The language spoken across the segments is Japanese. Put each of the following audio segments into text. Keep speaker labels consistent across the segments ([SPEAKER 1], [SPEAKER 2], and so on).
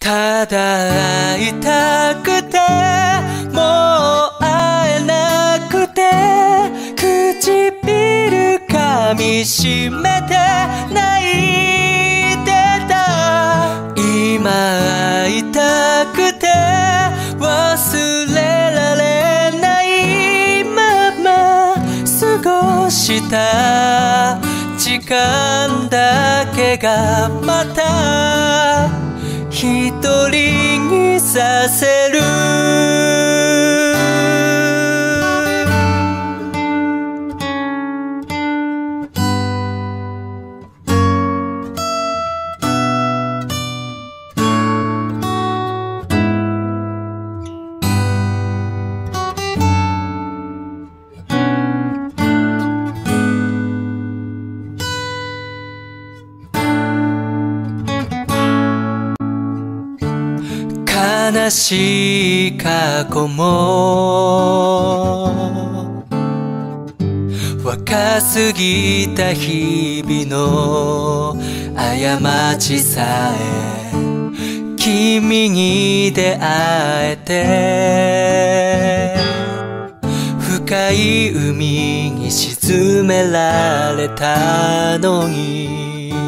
[SPEAKER 1] ただ会いたくてもう会えなくて唇噛みしめて泣いてた。今会いたくて忘れられないまま過ごした時間だけがまた一人にさせる。悲しい過去も若すぎた日々の過ちさえ君に出会えて深い海に沈められたのに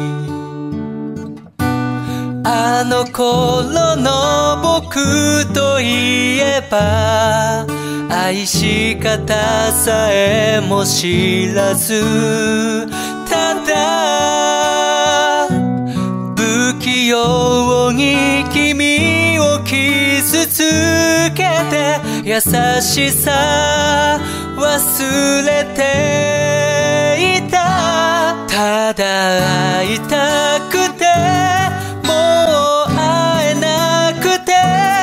[SPEAKER 1] あの頃の僕といえば愛し方さえも知らずただ不器用に君を傷つけて優しさ忘れていた。ただ会いたくてもう会えなくて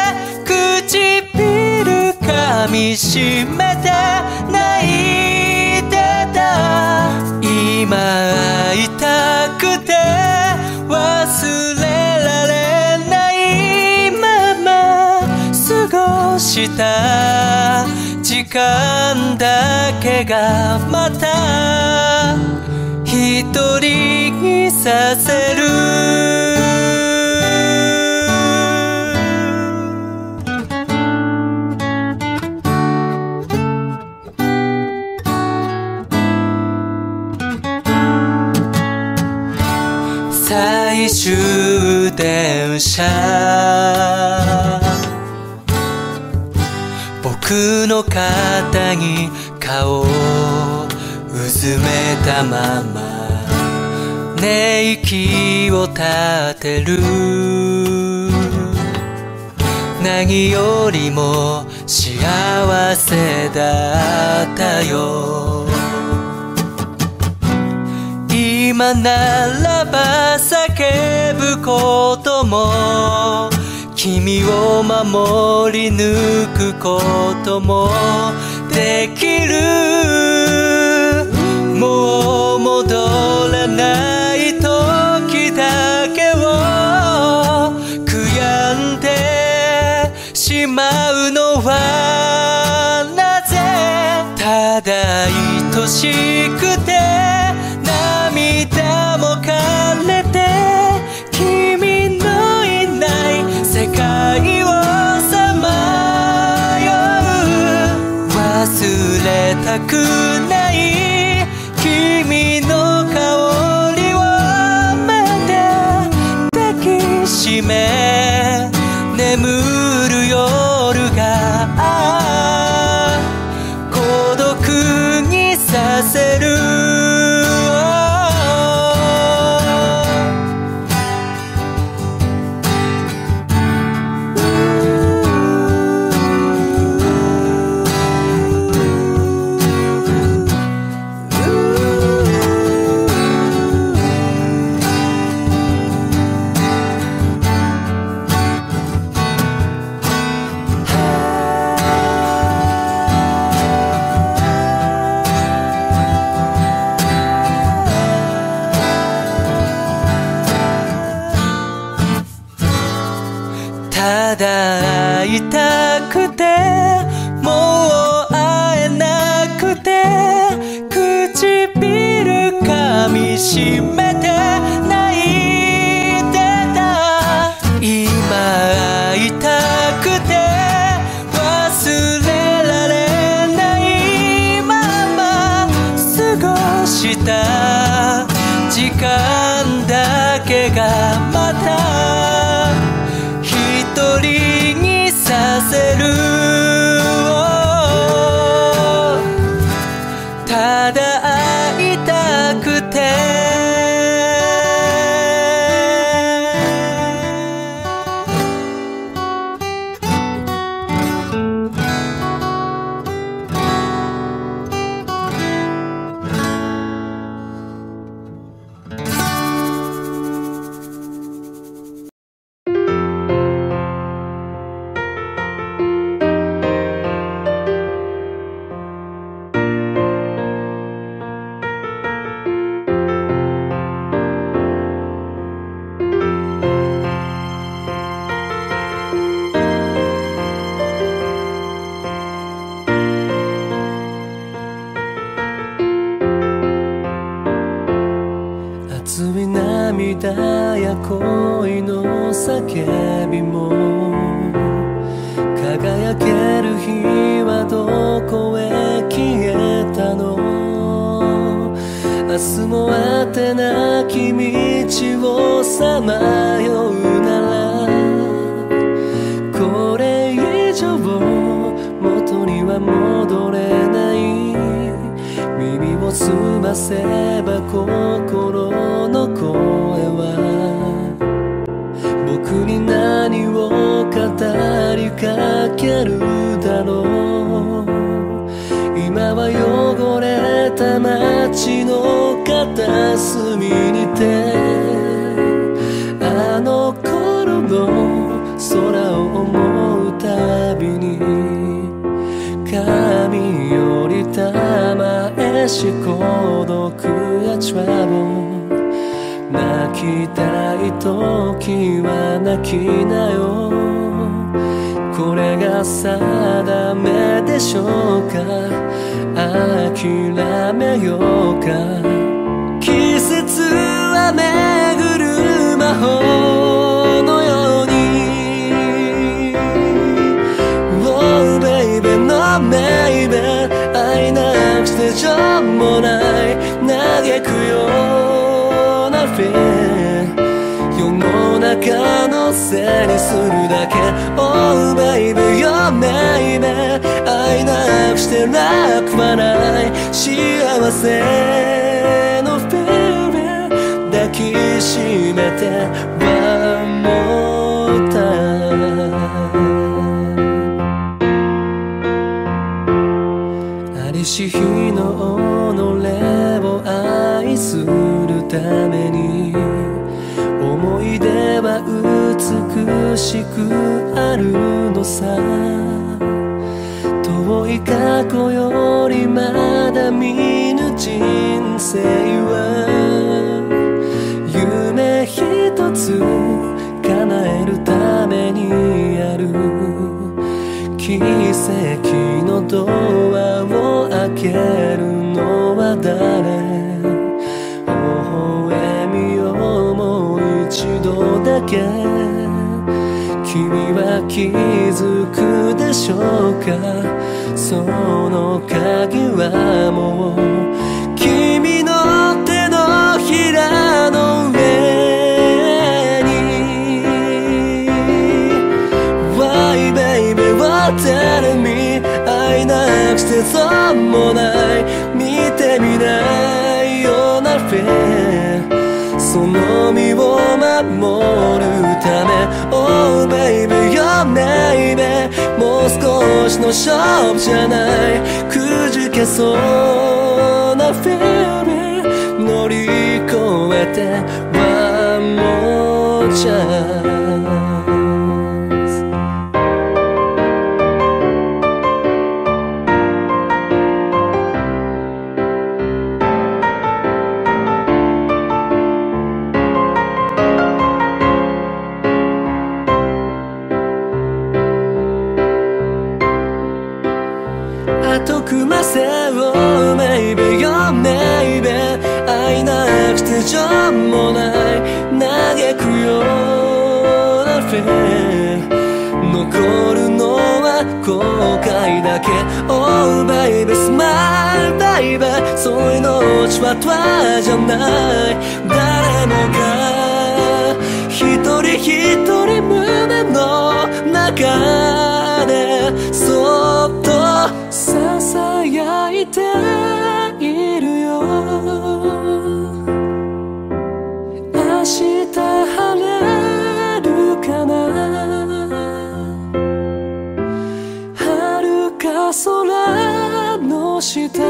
[SPEAKER 1] 唇噛みしめて泣いてた。今会いたくて忘れられないまま過ごした時間だけがまた一人にさせる。最終電車僕の肩に顔をうずめたまま寝息を立てる。何よりも幸せだったよ。今ならば叫ぶことも君を守り抜くこともできる。もう戻らない時だけを悔やんでしまうのはなぜ。ただ愛しくて涙も枯れて君のいない世界をさまよう。忘れたくない君の香りを目で抱きしめ眠る夜が孤独にさせる。ただ会いたくてもう会えなくて唇噛みしめて泣いてた。今恋の叫びも輝ける日はどこへ消えたの。明日も果てなき道をさまようなら、これ以上元には戻れない。耳を澄ませば心の声は僕に何を語りかけるだろう。今は汚れた街の片隅にて、あの頃の空を思うたびに髪よりたまえし孤独やトラブル。泣きたい時は泣きなよ。これが定めでしょうか。諦めようか。季節は巡る魔法のように Oh baby no maybe 会えなくてしょうもない嘆くようなフィー世の中のせいにするだけ Oh baby your maybe 会えなくして楽はない幸せのフィール抱きしめて One more time ありし日の己を愛するために思い出は美しくあるのさ。遠い過去よりまだ見ぬ人生は夢一つ叶えるためにある。奇跡のドアを開けるのは誰。微笑みをもう一度だけ。君は気づくでしょうか。その鍵はもう君の手のひらの上に Why baby what tell me 会えなくて損もない見てみないようなフェアその身を守るため Oh baby your maybe もう少しの勝負じゃないくじけそうなフィール乗り越えて One more chance後組ませを Maybe your maybe 会えなくてしょうもない嘆くようなフェ残るのは後悔だけ Oh baby smile baby その命はトラじゃない誰もが一人一人胸の中でそっとささやいているよ明日晴れるかな遥か空の下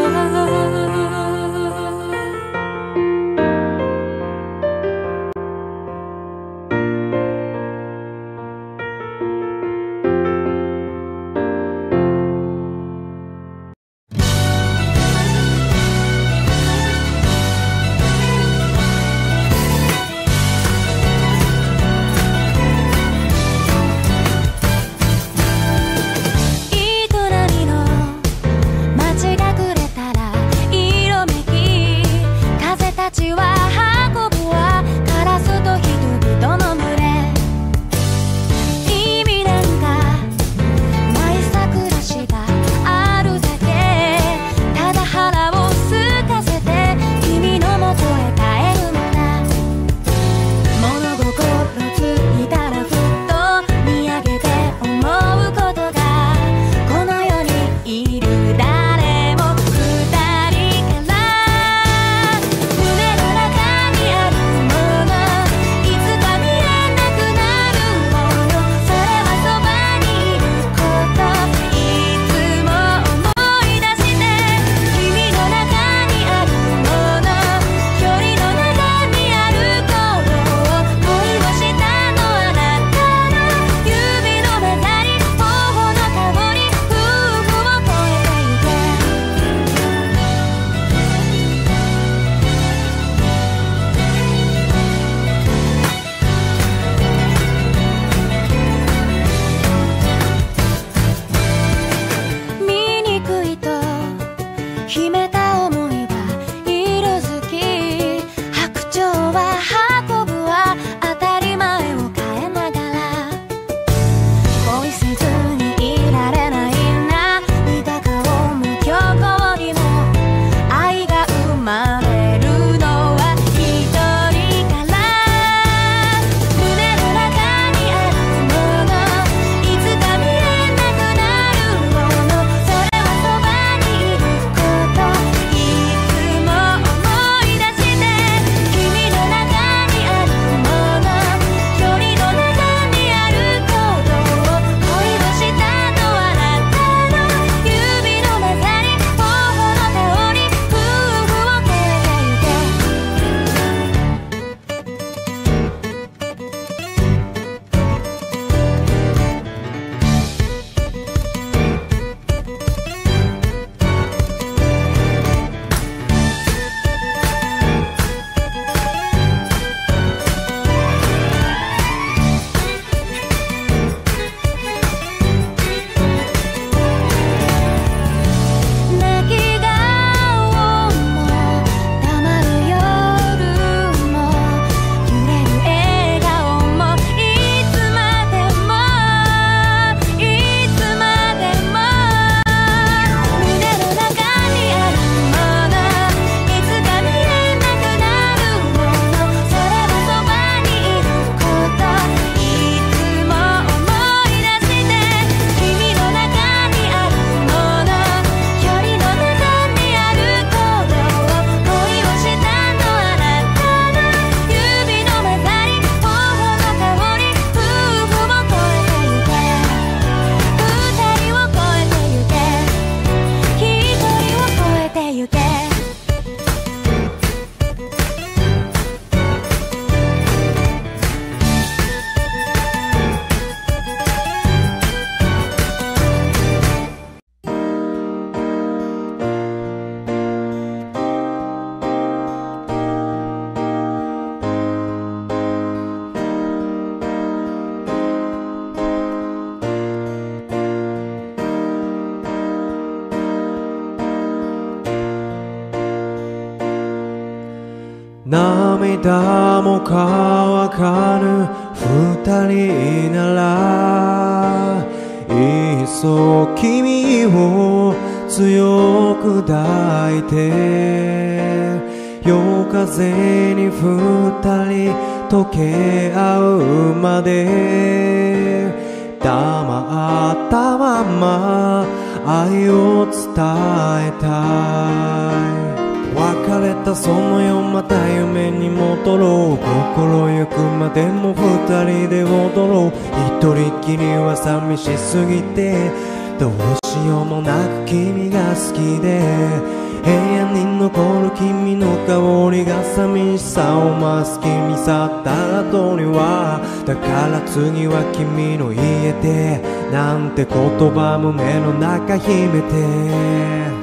[SPEAKER 2] たも乾かぬ二人ならいっそ君を強く抱いて夜風に二人溶け合うまで黙ったまま愛を伝えたい。別れたその夜また夢に戻ろう。心ゆくまでも二人で踊ろう。一人きりは寂しすぎてどうしようもなく君が好きで永遠に残る君の香りが寂しさを増す。君去った後にはだから次は君の家でなんて言葉胸の中秘めて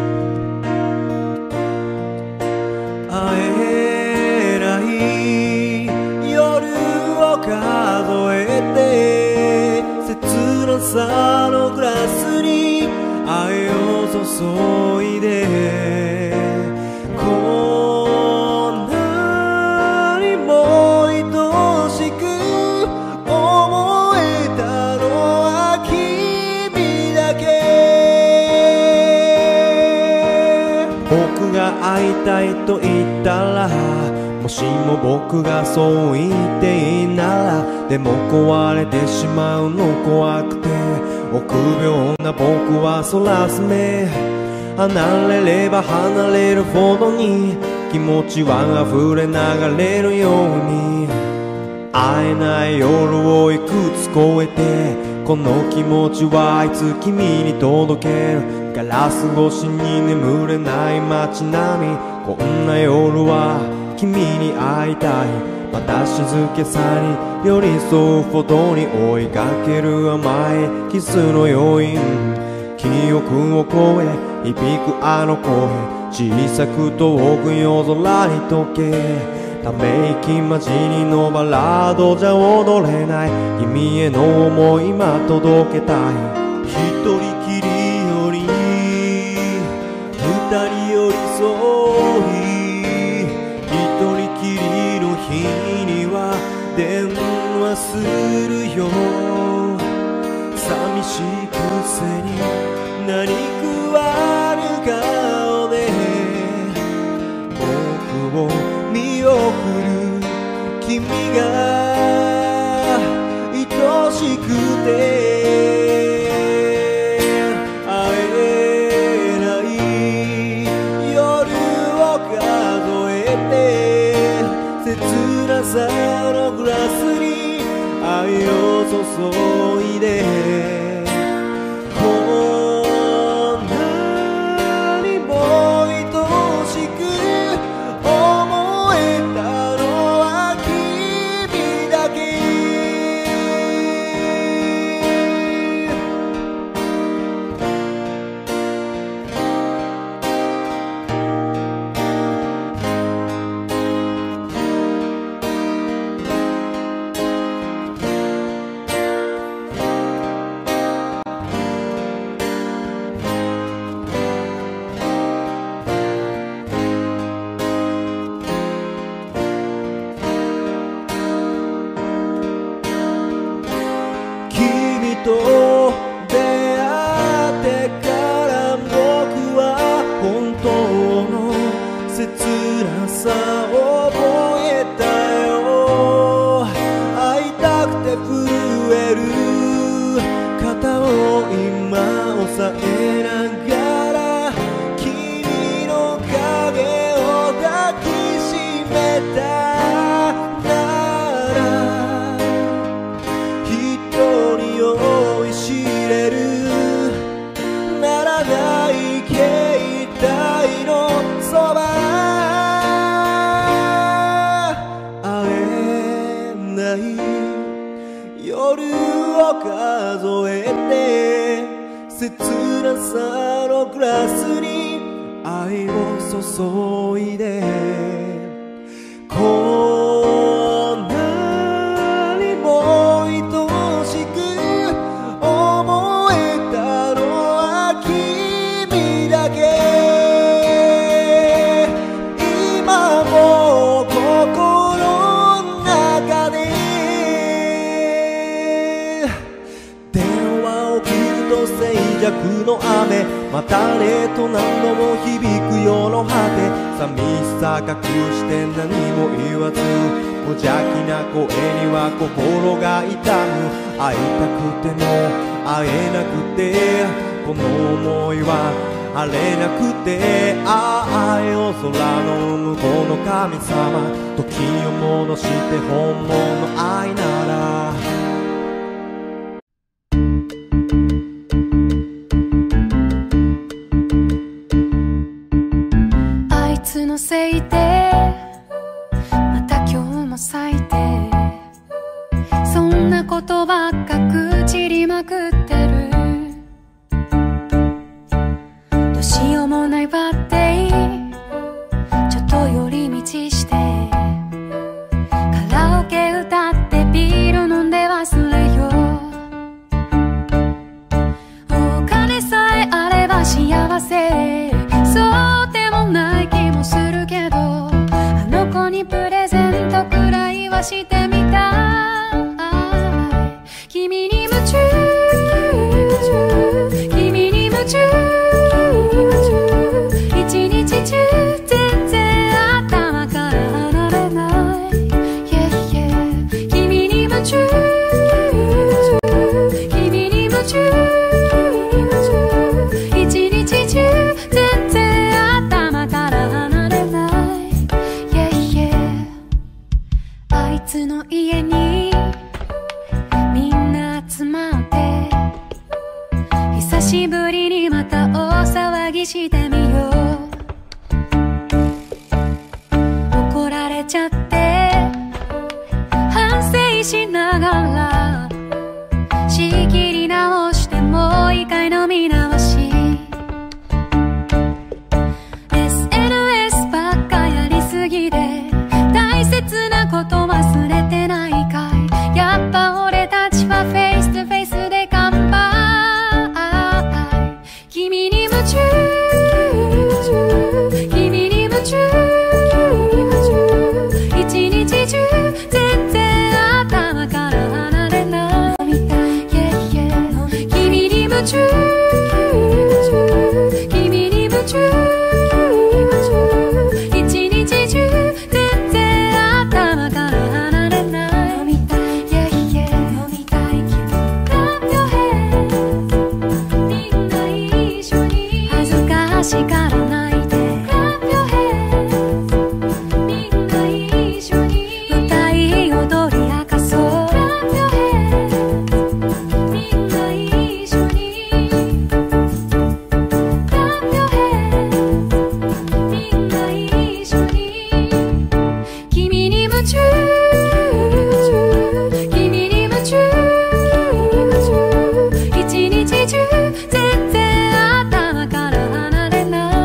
[SPEAKER 2] 会えない夜を数えて切なさのグラスに愛を注いでこんなにも愛しく思えたのは君だけ。僕が会いたいと言ったらもしも僕がそう言っていいならでも壊れてしまうの怖くて臆病な僕はそらす目離れれば離れるほどに気持ちは溢れ流れるように会えない夜をいくつ越えてこの気持ちはいつ君に届ける。ガラス越しに眠れない街並みこんな夜は君に会いたい。また静けさに寄り添うほどに追いかける甘いキスの余韻記憶を超え響くあの声小さく遠く夜空に溶けため息混じりのバラードじゃ踊れない君への想い今届けたい。一人きりより二人寄り添い一人きりの日には電話するよ寂しいくせに何食わぬ顔で僕を見送る君が愛しくて会えない夜を数えて切なさのグラスに愛を注いでこんなにも愛しく思えたのは君だけ。君と出会ってから僕は本当の切なさを覚えたよ。会いたくて震える肩を今押さえながら君の影を抱きしめた夜を数えて切なさのグラスに愛を注いでこんなにも愛しく思えたのは君だけ。今もここ悪の雨、またれと何度も響く夜の果て、寂しさ隠して何も言わず、無邪気な声には心が痛む。会いたくても会えなくて、この想いは晴れなくて、ああよ空の向こうの神様、時を戻して本物の愛なら。
[SPEAKER 3] あいつのせいでまた今日も咲いて、そんなことばっか口りまくってる。どうしようもないバッテリー、ちょっと寄り道してカラオケ歌ってビール飲んで忘れよう。お金さえあれば幸せ、そうでもない気もするけど、あの子にプレゼントくらいはしてみたい。君に夢中、君に夢中、一日中全然頭から離れない、yeah, yeah、 君に夢中、君に夢中、一日中全然頭から離れない、yeah, yeah、 あいつの家にみんな集まって、久しぶりにまた大騒ぎしてみよう。怒られちゃって反省しながら、仕切り直してもう一回飲み直し、 SNS ばっかやりすぎで大切なこと忘れてないかい。やっぱ俺たちはフェイスとフェイスで乾杯。君に夢中、君に夢中、一日中全然頭から離れない、yeah, yeah、 君に夢中、君に夢中、一日中全然頭から離れない、飲みたい、yeah, yeah、 飲みたい、Clap your hands、 みんな一緒に恥ずかしがらないで Clap your hands、 みんな一緒に歌い踊り明かそう Clap your hands、 みんな一緒に Clap your hands、 みんな一緒に、君に夢中、君に夢中、一日中全然頭から離れない。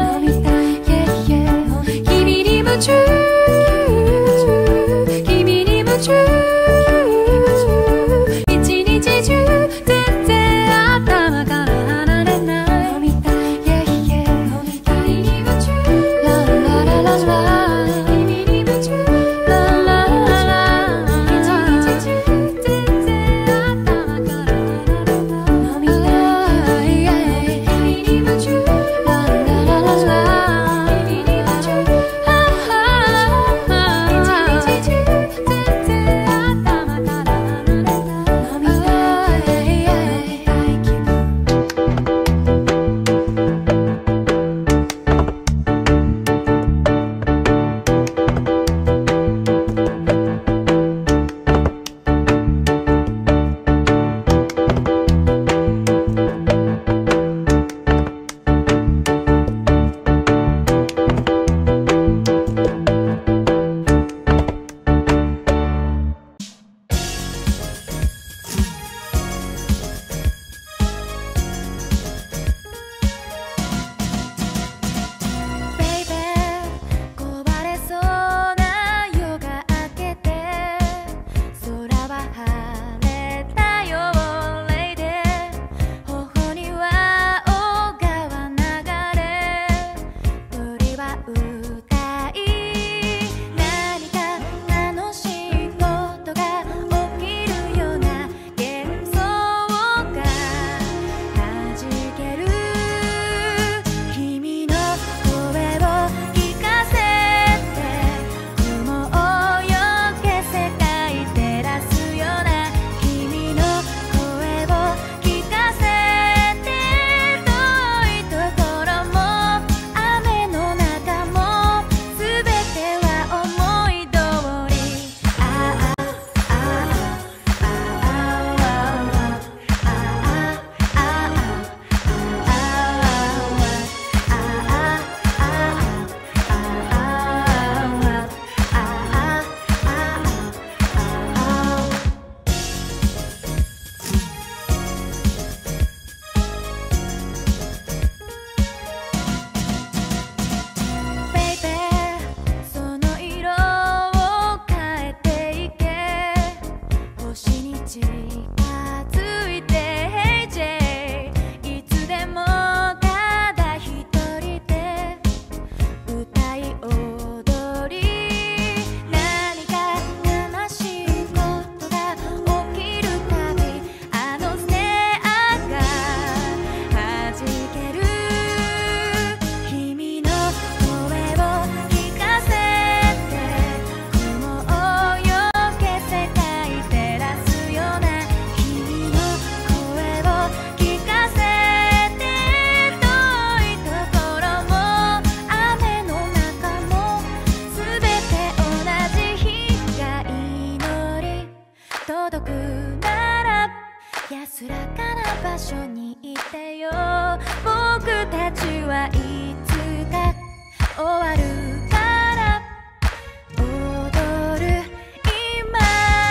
[SPEAKER 3] 安らかな場所にいてよ。僕たちはいつか終わるから踊る今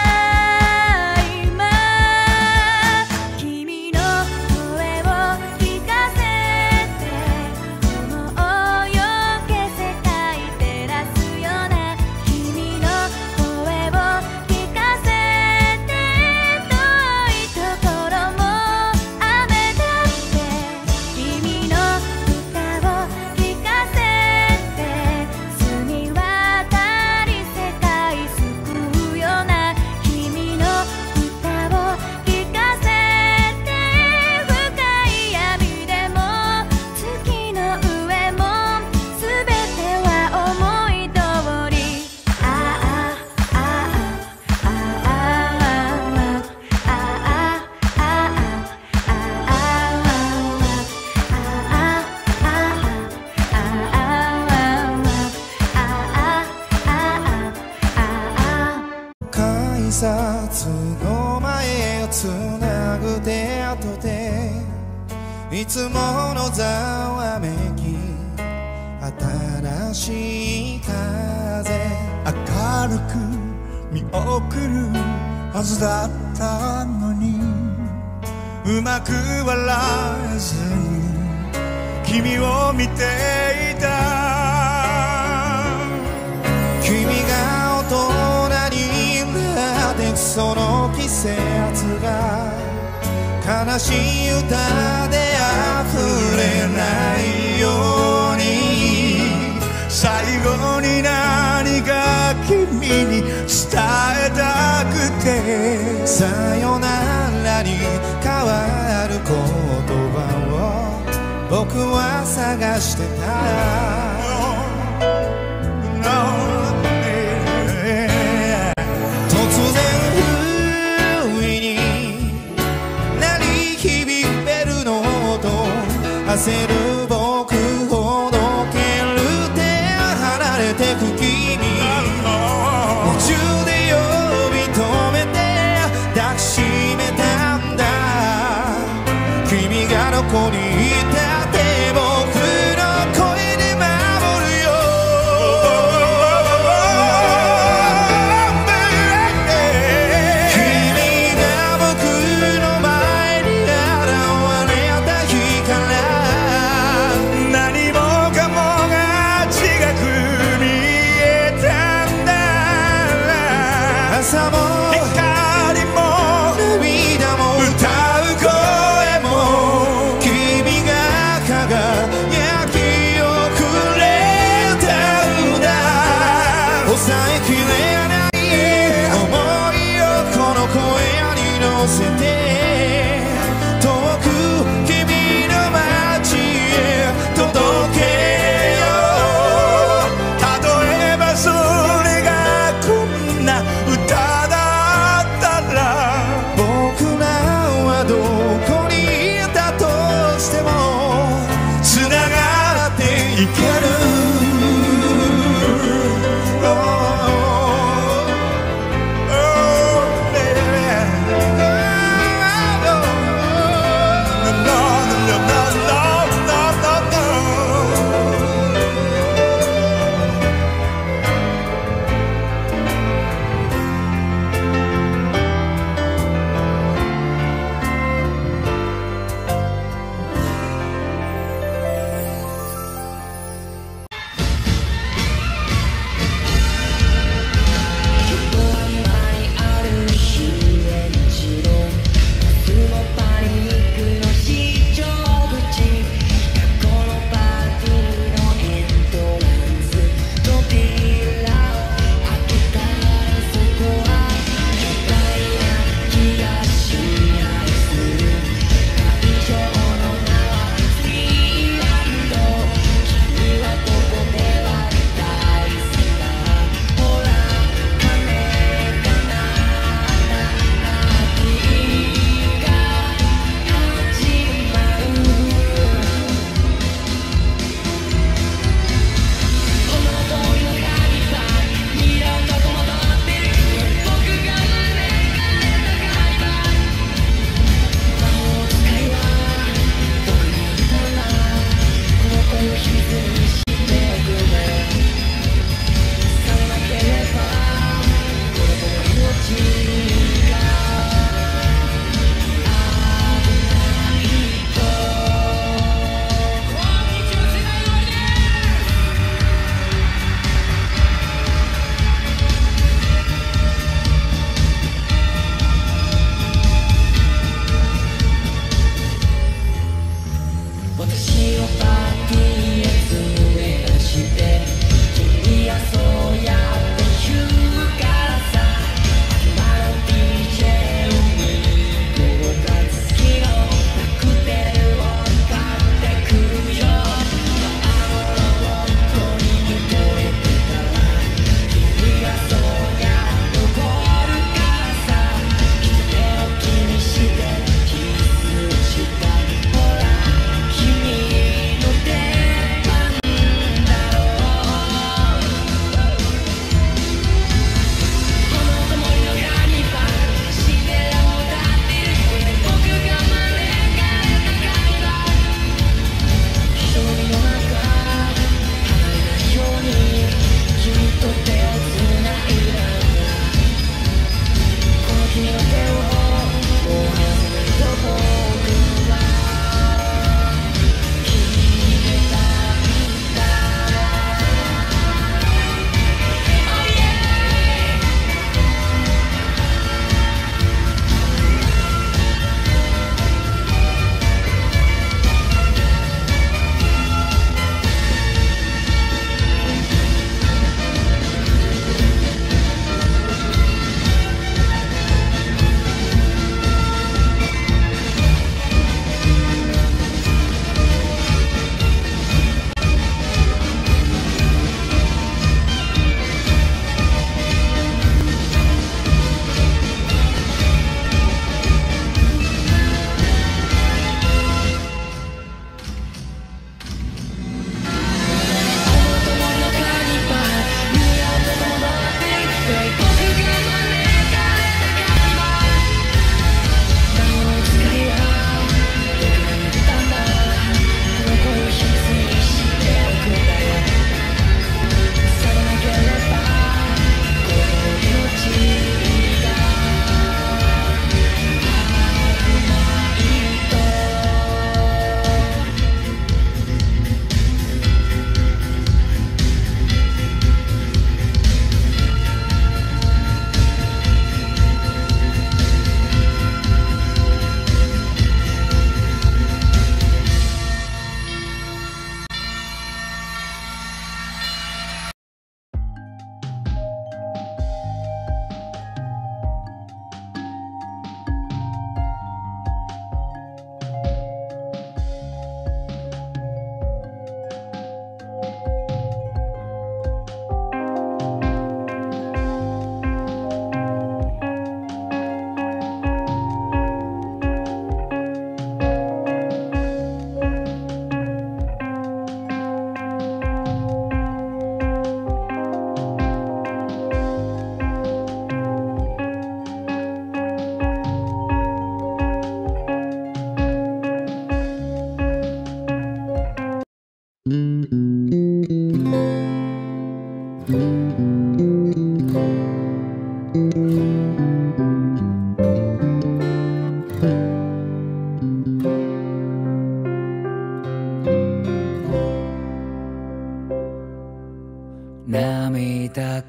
[SPEAKER 3] 君の声を聞かせて思いをけ世界照らすような君の声を聞かせて遠いところも雨だって君の歌を聞かせて澄み渡り世界救うような君の歌を聞かせて深い闇でも月の上も全ては思い通り
[SPEAKER 4] 改札の前をつなぐ手跡でいつものざわめき新しい風明るく見送るはずだったのにうまく笑えずに君を見ていた君が大人になってその季節が悲しい歌で溢れないように最後に何か君に伝えたくてさよならに変わる言葉を僕は探してた突然不意に鳴り響くベルの音焦る僕ほどける手離れてく君夢中で呼び止めて抱きしめたんだ君がどこにいたって僕の声で守るよ君が僕の前に現れた日から何もかもが違く見えたんだ朝も光も涙も歌う声も君が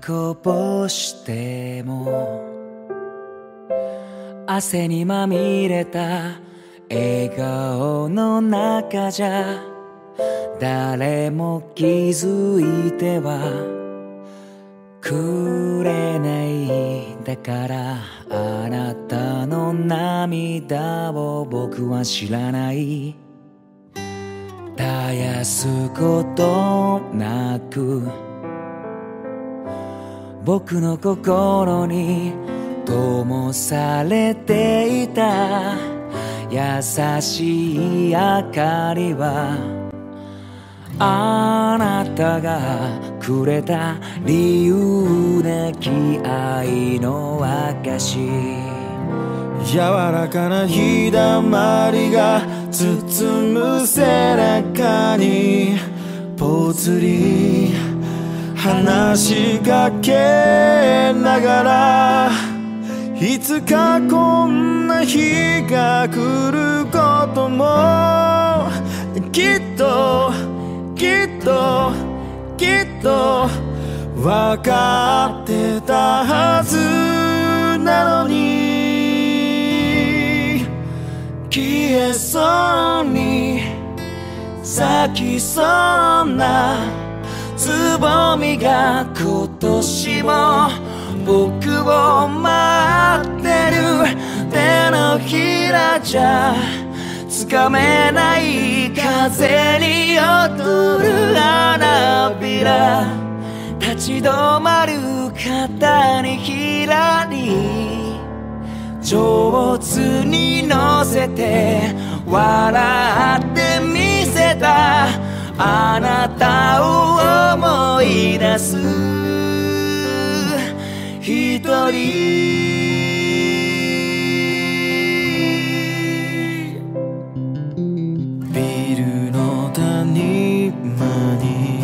[SPEAKER 1] こぼしても汗にまみれた笑顔の中じゃ誰も気づいてはくれない。だからあなたの涙を僕は知らない。絶やすことなく僕の心に灯されていた優しい明かりはあなたがくれた理由なき愛の証。
[SPEAKER 4] 柔らかな日だまりが包む背中にぽつり話しかけながらいつかこんな日が来ることもきっと分かってたはずなのに消えそうに咲きそうなつぼみが今年も僕を待ってる。手のひらじゃつかめない風に踊る花びら立ち止まる肩にひらり上手に乗せて笑ってみせたあなたを思い出す一人ビルの谷間に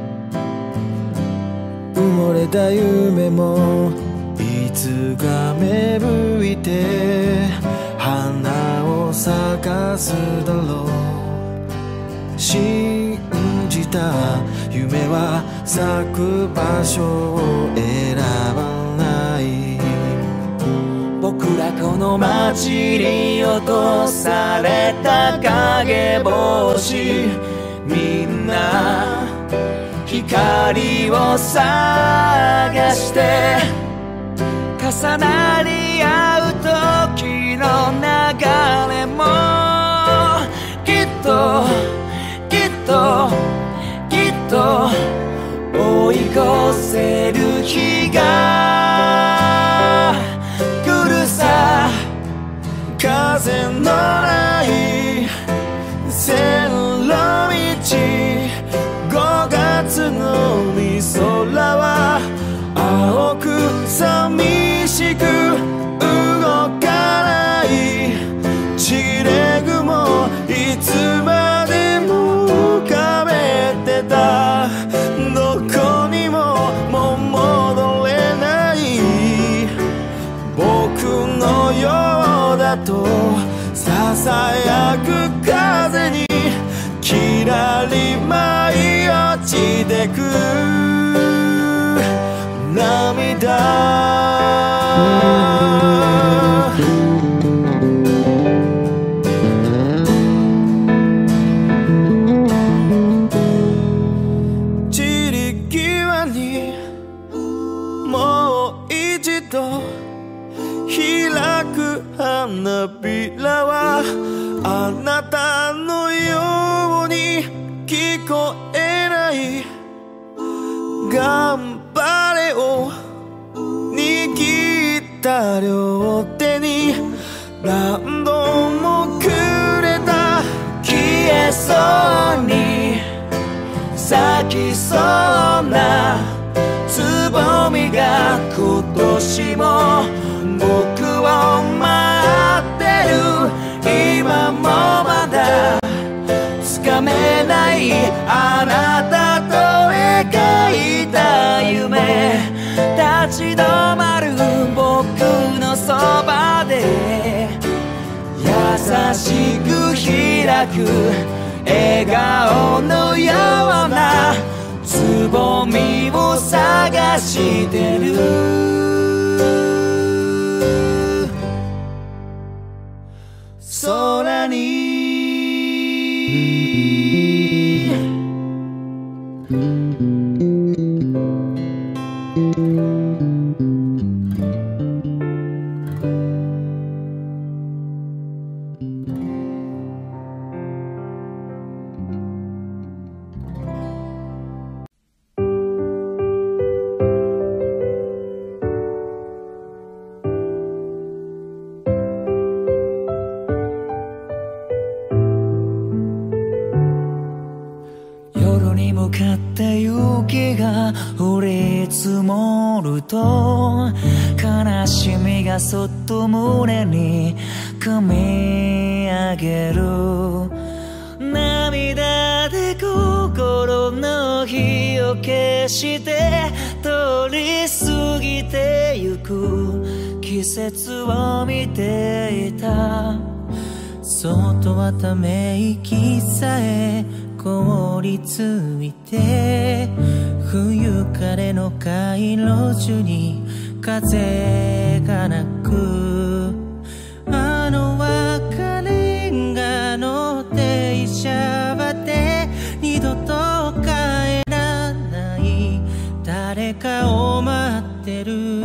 [SPEAKER 4] 埋もれた夢もいつか芽吹いて花を咲かすだろう。信じた夢は咲く場所を選ばない。僕らこの街に落とされた影星みんな光を探して重なり合う時の流れもきっと追い越せる日が来るさ。風のない線路道5月のみ空は青く寂しく動かないちぎれ雲いつまでも浮かべてた。どこにももう戻れない僕のようだとささやく風にきらり舞い落ちてく涙。散り際にもう一度開く花びらはあなたのように聞こえない。頑張れを握った両手に何度もくれた。消えそうに咲きそうなつぼみが今年も僕を待ってる。今もまだつかめないあなたと描いた夢立ち止まる僕のそばで優しく開く笑顔のようなつ
[SPEAKER 1] つぼみを探してる空に夜に向かって雪が降り積もると悲しみがそっと胸に込み上げる涙で心の火を消して通り過ぎてゆく季節を見ていた外はため息さえ凍りついて冬風の街路樹に風がなくあの赤レンガの停車場で二度と帰らない誰かを待ってる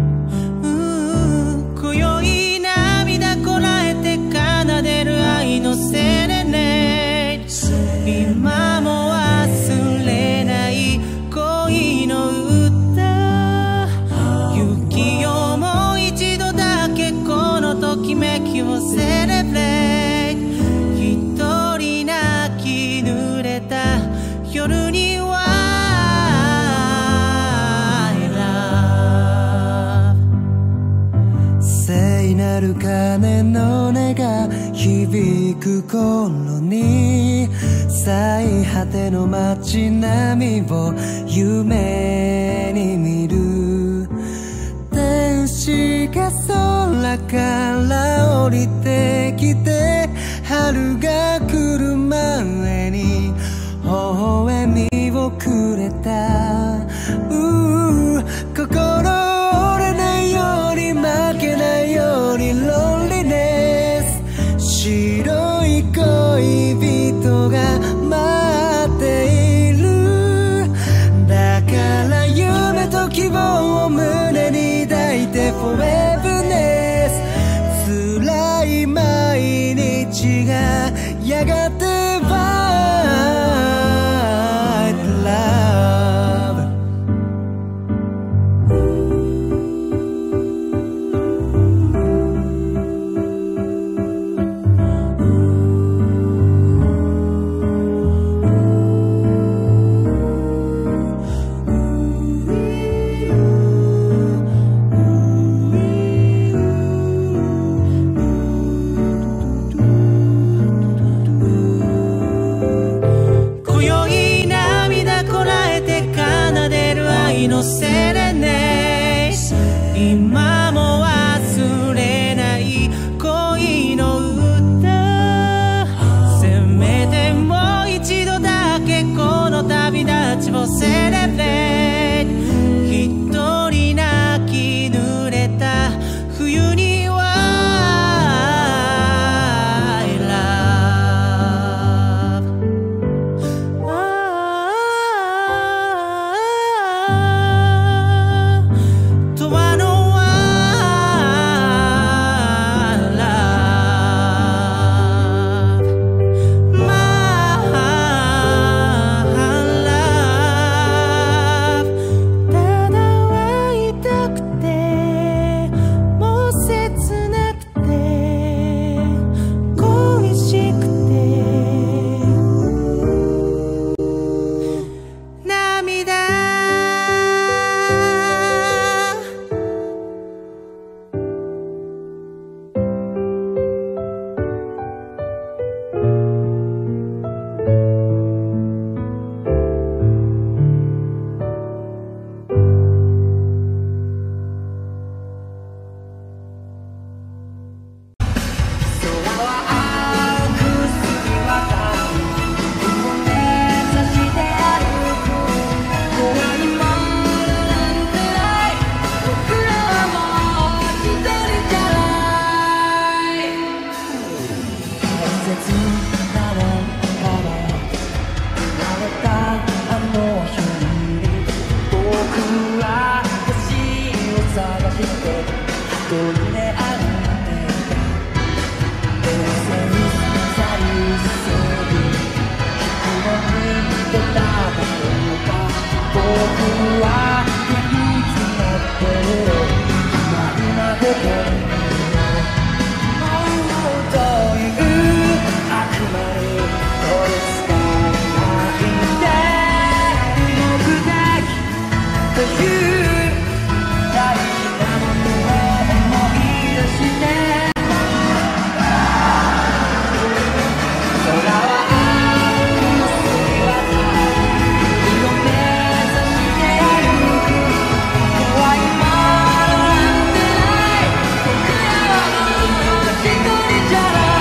[SPEAKER 1] 今宵涙こらえて奏でる愛のセレネ今も忘れない恋の歌雪よもう一度だけこのときめきをセレブレイト一人泣き濡れた夜には聖なる鐘の音が響く頃に最果ての街並みを夢に見る天使が空から降りてきて春が来る前に微笑みをくれた心折れないように負けないようにロンリネス白い恋人が待っているだから夢と希望を胸に抱いて Forever-ness 辛い毎日がやがて White Love
[SPEAKER 5] 切なのから生まれたあの日に僕は星を探して一人で歩いていた電線さりすぎ引きの出た場所が僕は元気になってる今ここにという悪魔に取りつかないで目的という大事なものを思い出して空は青く澄み渡る色目指して歩く怖いものなんてない僕らは一人じゃない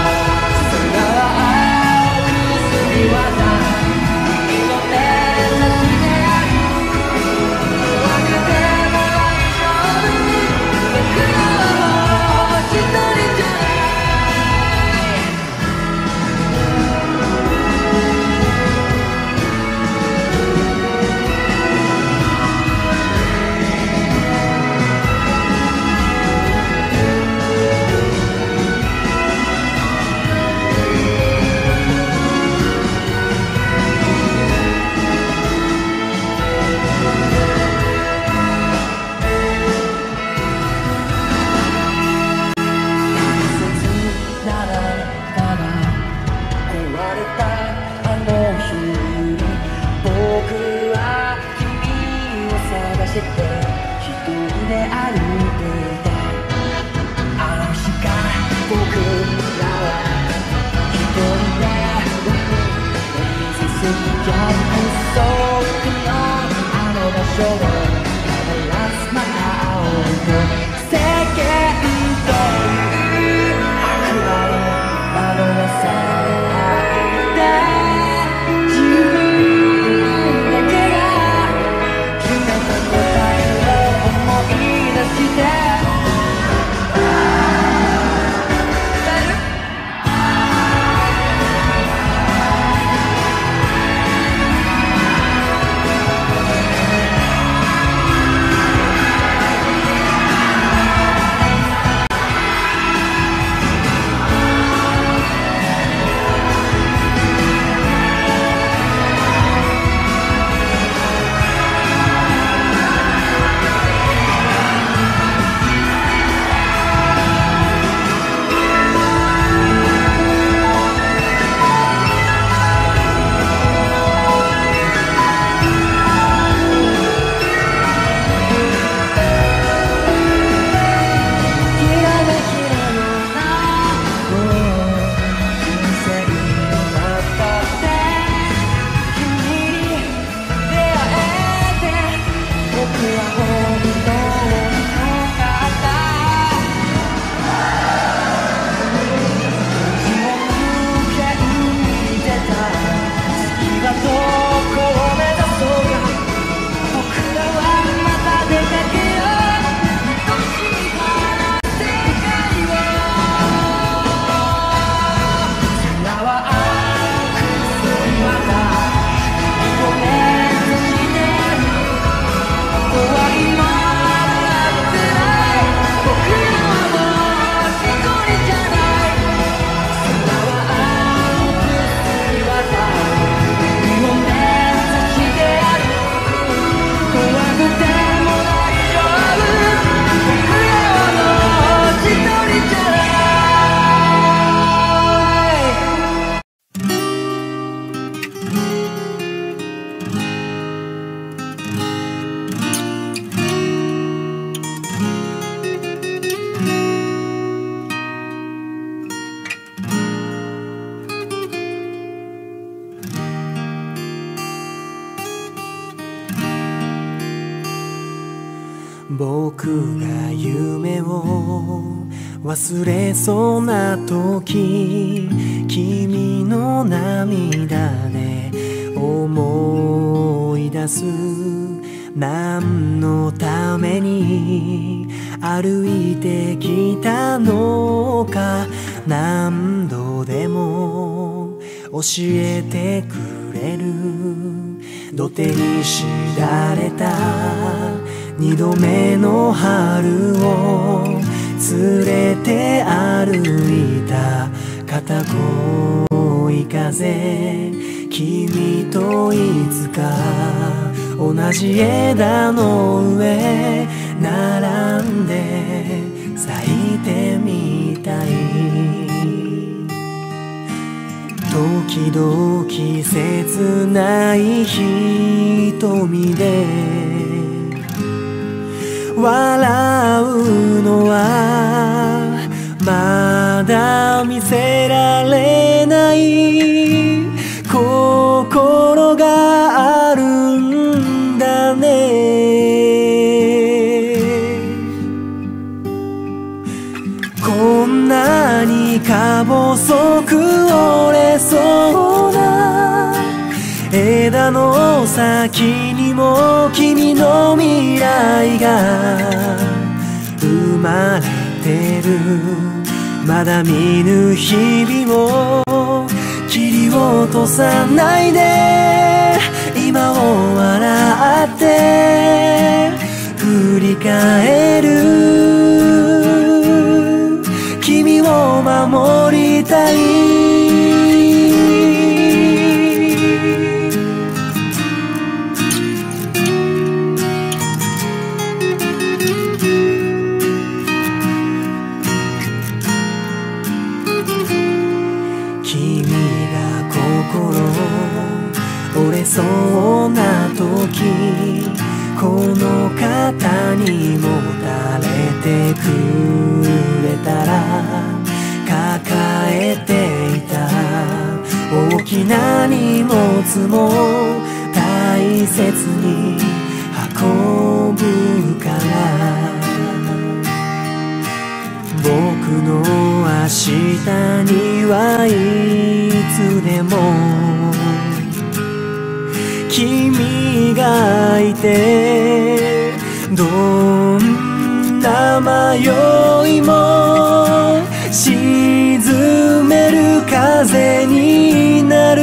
[SPEAKER 2] 僕が夢を忘れそうな時、君の涙で思い出す。何のために歩いてきたのか、
[SPEAKER 1] 何度でも教えてくれる。土手にしだれた二度目の春を連れて歩いた片恋風。君といつか同じ枝の上並んで咲いてみたい。時々切ない瞳で笑うのはまだ見せられない心があるんだね。こんなにか細く折れそうな枝の先にも君の未来が生まれてる。まだ見ぬ日々を切り落とさないで今を笑って振り返る。君を守りたい。折れそうな時この肩にもたれてくれたら抱えていた大きな荷物も大切に運ぶから僕の明日にはいつでも君がいてどんな迷いも沈める風になる。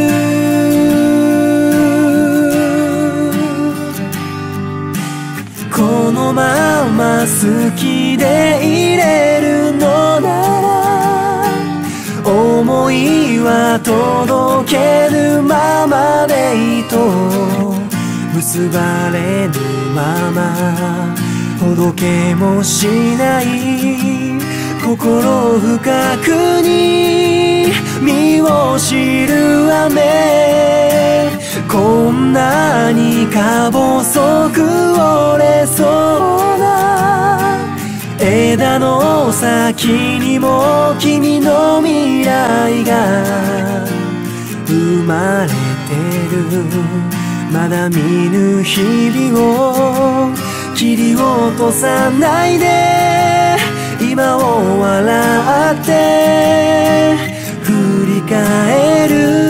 [SPEAKER 1] このまま好きでいれるのなら思いは届けるままでいいと結ばれぬまま届けもしない心深くに身を知る雨こんなにか細く折れそうな枝の先にも君の未来が生まれてる。まだ見ぬ日々を切り落とさないで今を笑って振り返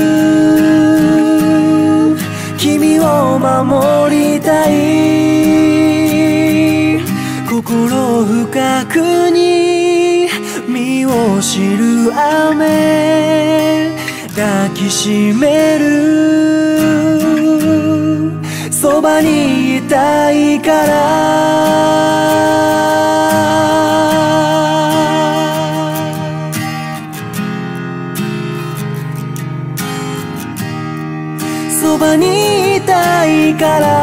[SPEAKER 1] る。君を守りたい。心深くに身を知る雨抱きしめる。そばにいたいそばにいたい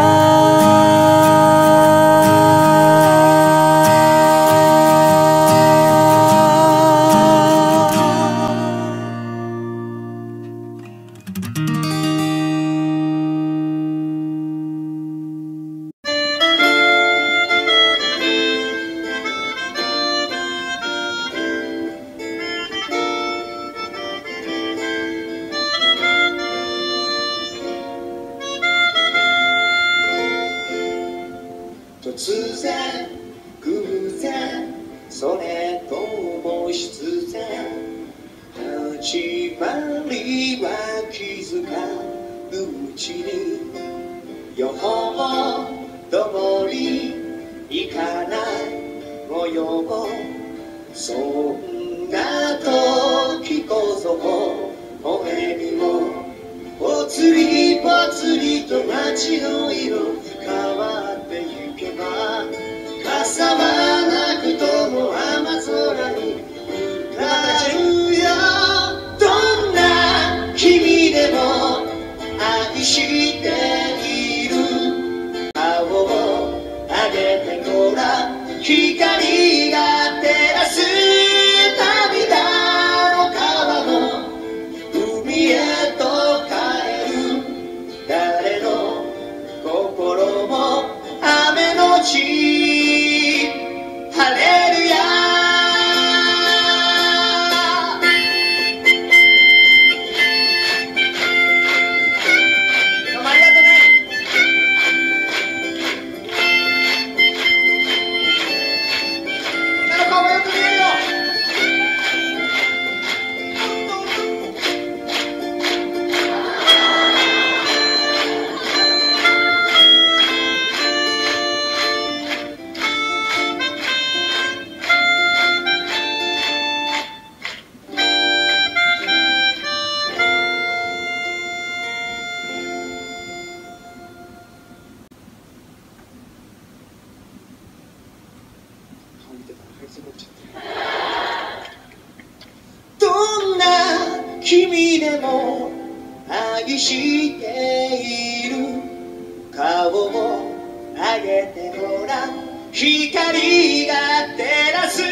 [SPEAKER 6] 突然偶然それとも必然始まりは気づかぬうちに予報通り行かない模様そんな時こそ微笑みもぽつりぽつりと街の色変わってゆけば傘はなくとも雨空に歌うよ。どんな君でも愛している顔を上げてごらん。光が照らす涙の川も海へと帰る。誰の心も雨のち晴れるや。どうもありがとうね。みんなの顔もよく見えるよ。どんな君でも愛している顔を上げてごらん。光が照らす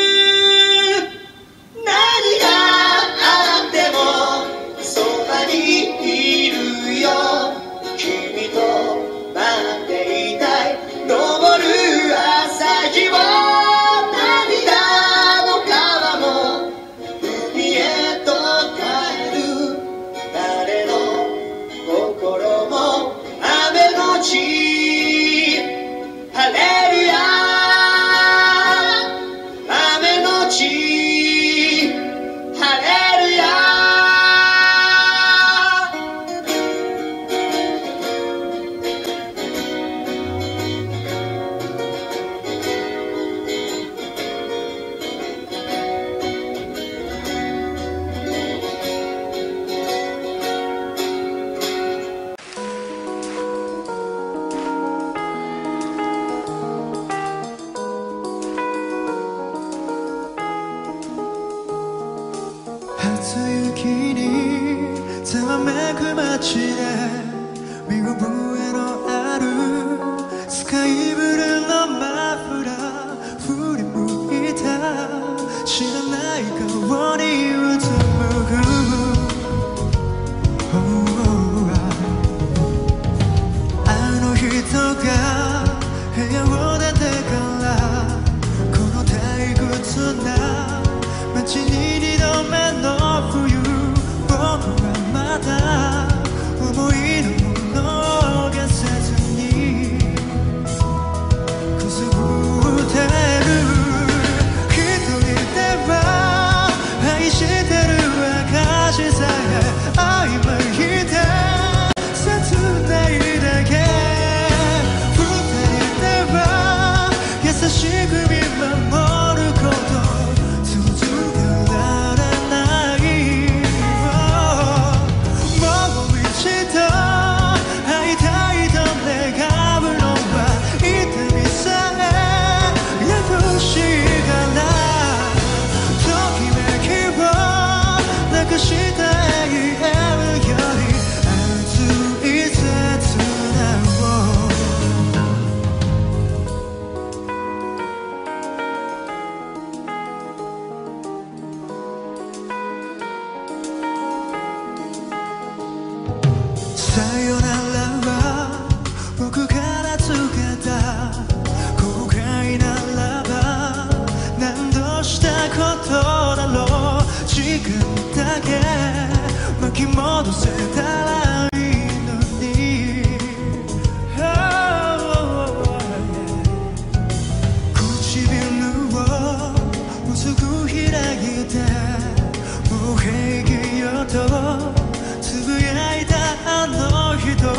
[SPEAKER 6] 何があってもそばにいるよ。君と待っていたい昇る朝日を。涙の川も海へと帰る。誰の心も雨のち晴れるや。雨のち晴れるや。
[SPEAKER 4] 初雪にざわめく街で見覚えのあるスカイブルーのマフラー振り向いた知らない顔にうつむく、あの人が部屋を出てからこの退屈な街に二度目の冬、僕はまだ思いのものを逃せずにくすぶってる。一人では愛してる証さえ曖昧で切ないだけ。二人では優しく見守ることさよならは僕から告げた後悔ならば何度したことだろう。時間だけ巻き戻せたらいいのに、唇を薄く開いてもう平気よとつぶやいたあの人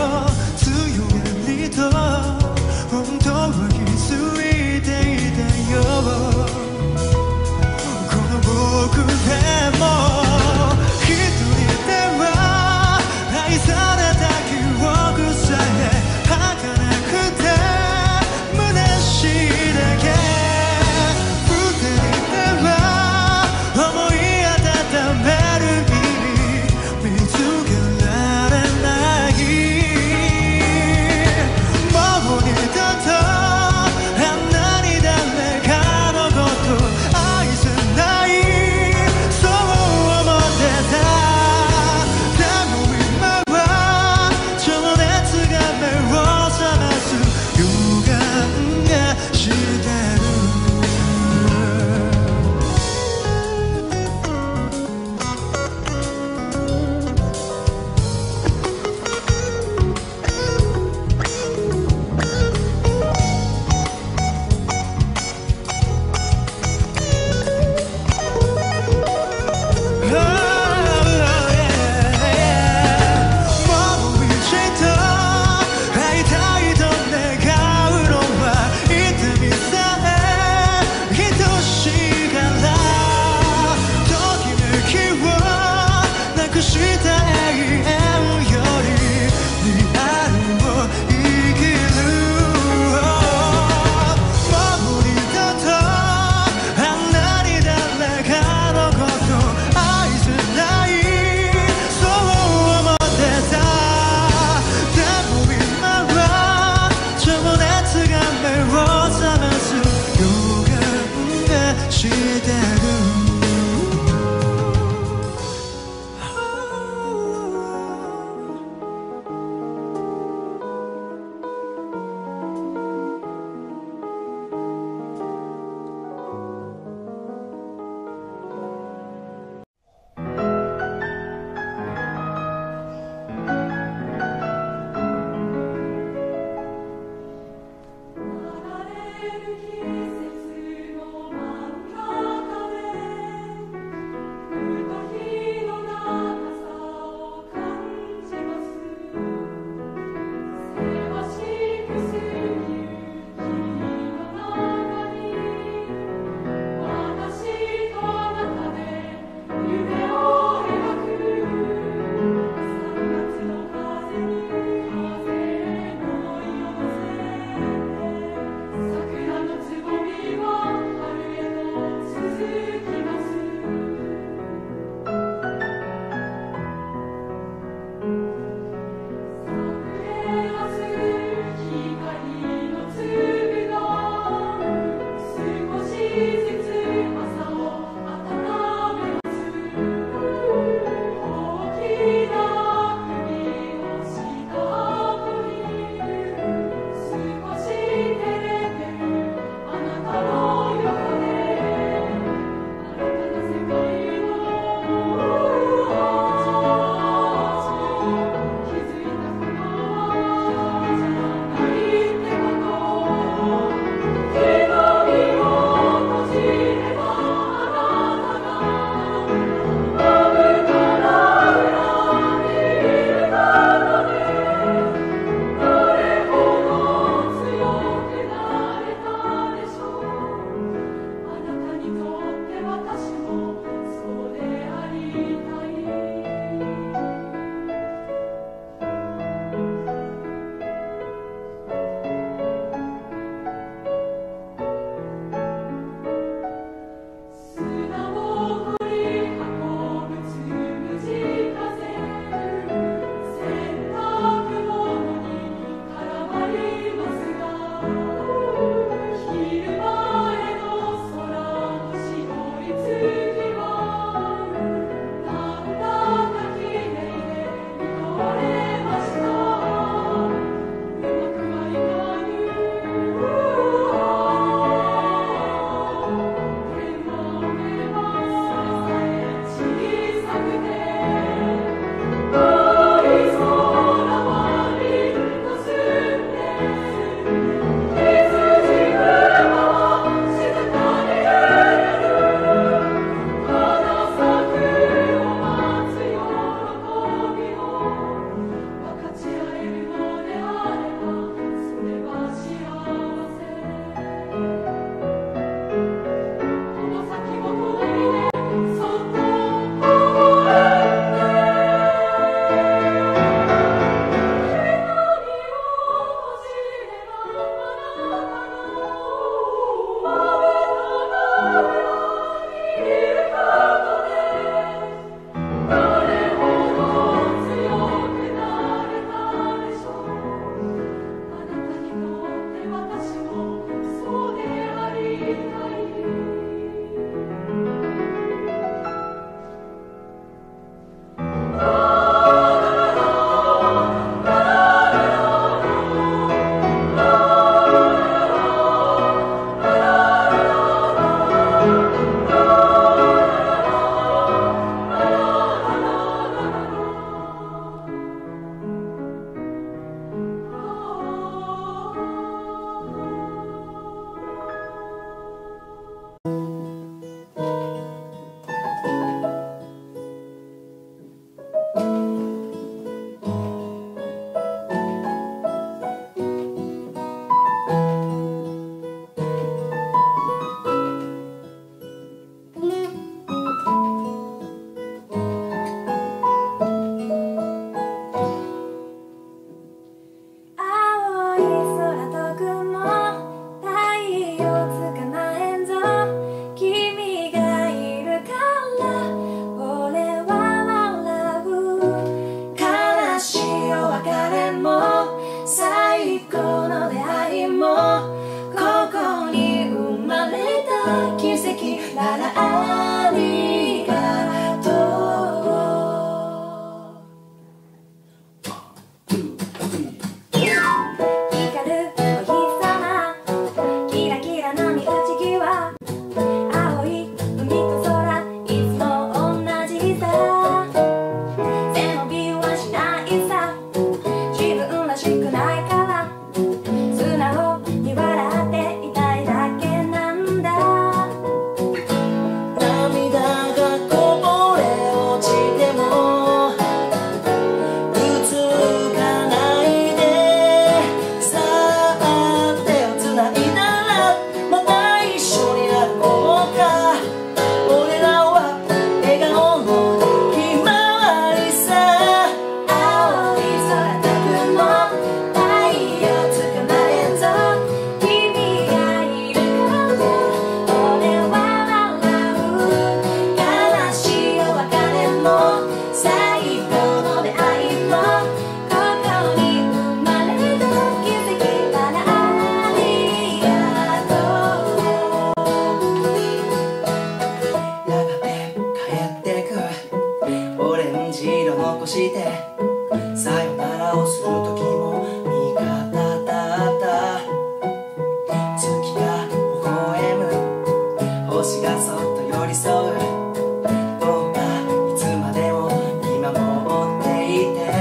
[SPEAKER 5] こしてさよならをする時も味方だった月が微笑む星がそっと寄り添うどうかいつまでも見守っていて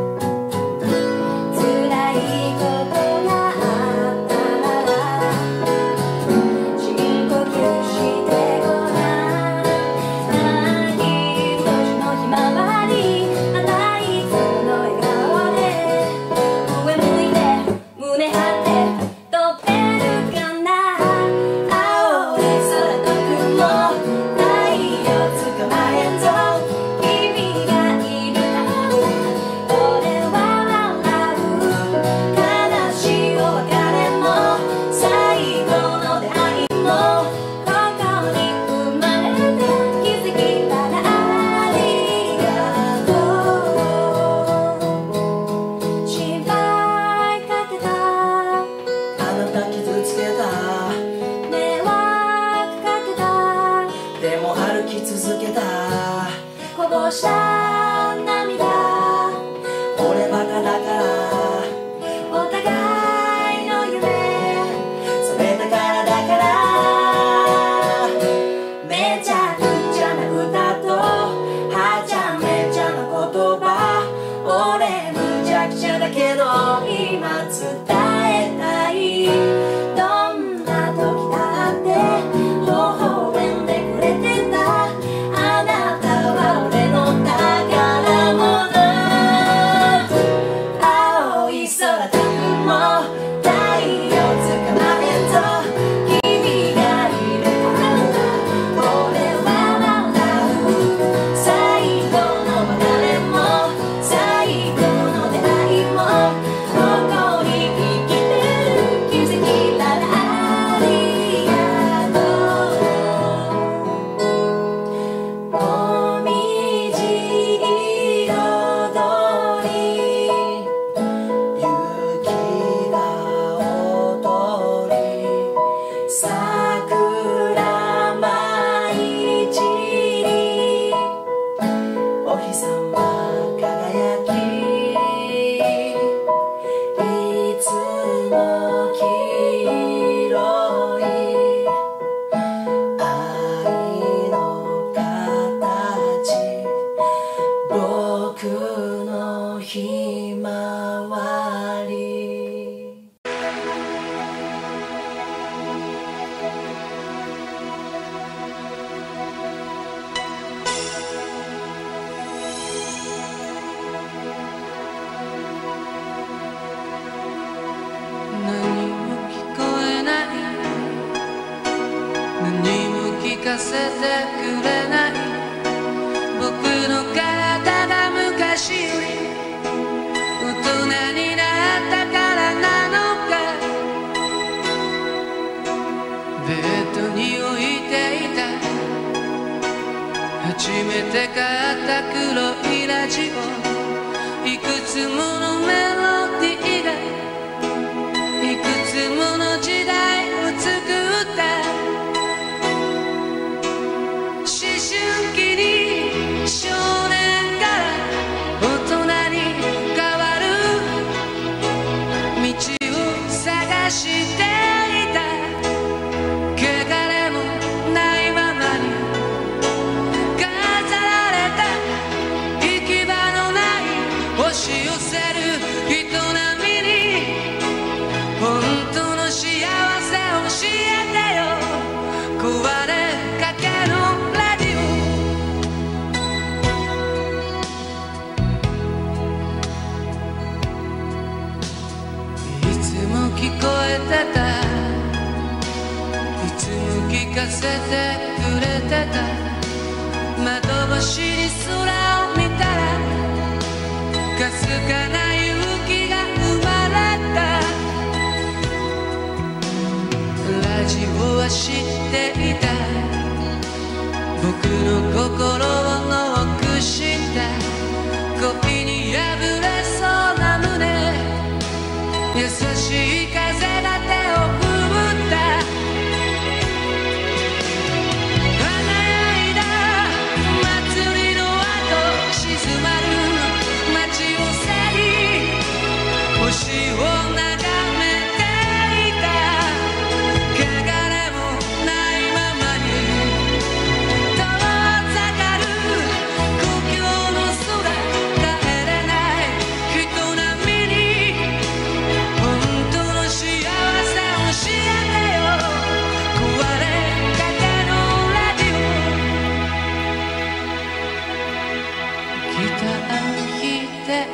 [SPEAKER 3] 辛いことがあったなら深呼吸してごらん何一つのひまわりあたいつの笑顔で上向いて胸張って飛べるかな青い空と雲太陽捕まえんぞ君がいるから俺は笑う悲しいお別れも最後の出会いもここに生まれた奇跡だなありがとう心配かけた
[SPEAKER 5] あなた傷つけた
[SPEAKER 3] 迷惑かけた
[SPEAKER 5] でも歩き続けた
[SPEAKER 3] こぼした涙
[SPEAKER 5] 俺バカだから
[SPEAKER 3] お互いの夢
[SPEAKER 5] それだからだから
[SPEAKER 3] めちゃくちゃな歌とはちゃめちゃな言葉俺むちゃくちゃだけど今伝えたいどんな時だって微笑んでくれてたあなたは俺の宝物青い空と雲太陽捕まえんぞ君がいるから俺は笑う最後の別れも最後の出会いもここに生きてる奇跡だなありがとうもみじ彩り
[SPEAKER 5] 雪が踊り
[SPEAKER 3] 桜舞い散り
[SPEAKER 5] お日様輝き
[SPEAKER 3] いつも黄色い
[SPEAKER 5] 愛の形
[SPEAKER 3] 僕のひまわり
[SPEAKER 7] 何も聞こえない何も聞かせてくれない僕の体が昔より大人になったからなのかベッドに置いていた初めて買った黒いラジオいくつものメロディーがいくつもの時代を作った思春期に少年から大人に変わる道を探していた汚れもないままに飾られた行き場のない押し寄せる営みに本当の幸せ教えてよ壊れかけのラジオいつも聞こえてたいつも聞かせてくれてた窓越しに空を見たらかすかな勇気が生まれたラジオは知っていた僕の心をノックした恋に破れそうな胸優しい風が手を振った華やいだ祭りの後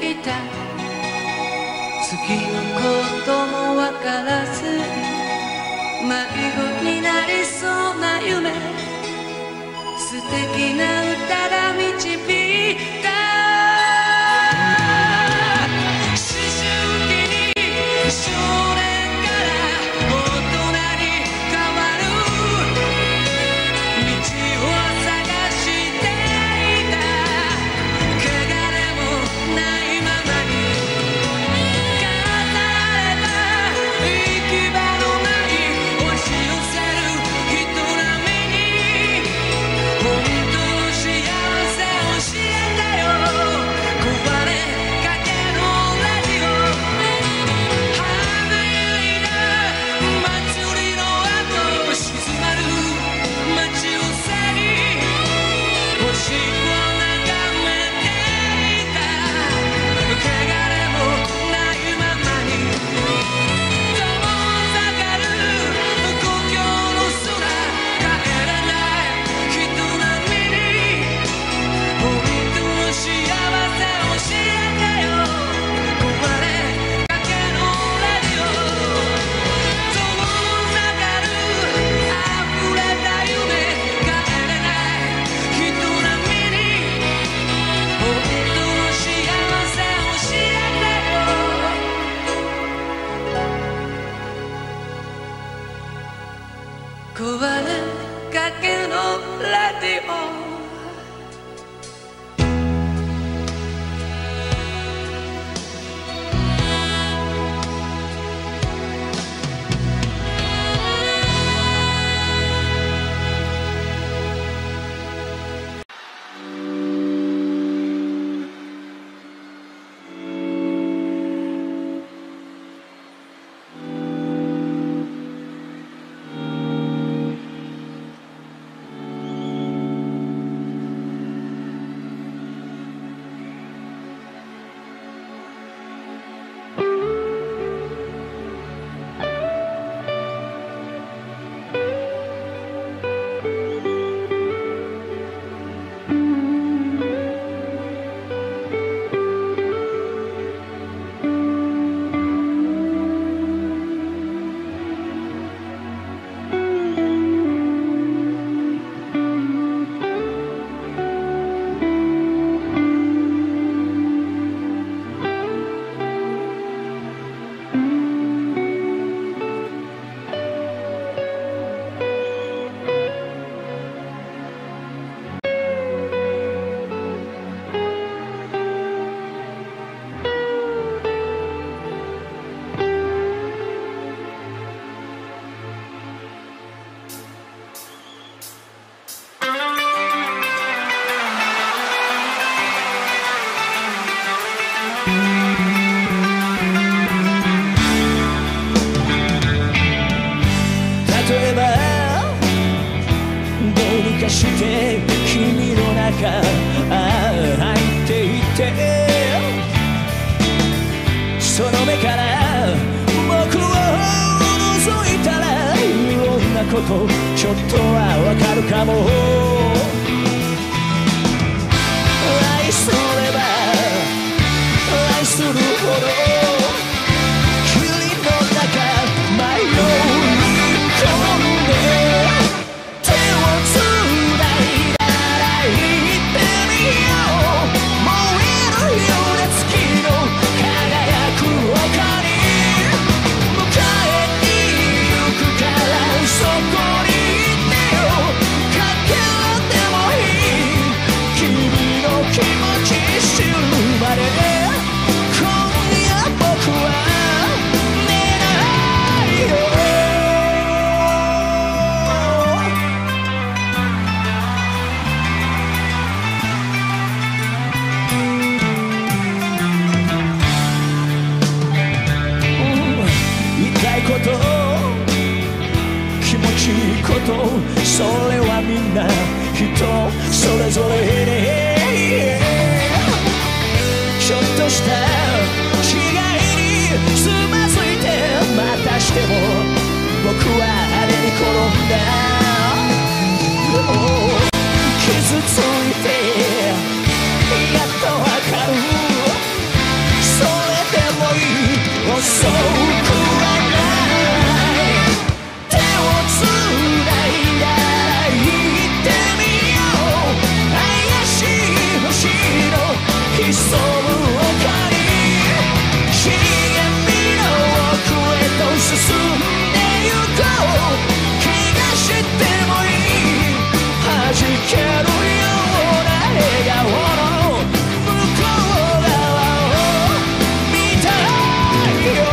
[SPEAKER 7] いた次のこともわからず迷子になりそうな夢素敵な歌が導いた思春期に少年から大人に変わる道を探していた汚れもないままに飾られた行き場のない押し寄せる人波に本当の幸せを教えてよ壊れかけのラジオ華やいだ祭りの後静まる街を背に星を眺めていた汚れもないままに遠ざかる故郷の空帰れない人波に本当の幸せを教えてよ壊れかけのラジオ遠ざかる溢れた夢帰れない人波に本当の幸せを教えてよ壊れかけのラジオ
[SPEAKER 5] 例えばどうにかして君の中入っていってその目から僕を覗いたらいろんなことちょっとはわかるかも愛すれば愛するほど君の中迷い込んで手をつないだら言ってみよう燃えるような月の輝く丘に迎えに行くからそこにいてよかけらでもいい君の気持ち知るまで今夜僕は寝ないよ言いたいこと気持ちいいことそれはみんな人それぞれねちょっとした違いにつまずいてまたしても僕はあれに転んだ傷ついてやっとわかる遅くはない手をつないだら行ってみよう怪しい星の潜む丘に茂みの奥へと進んでゆこう怪我してもいい弾けるような笑顔の向こう側を見たいよ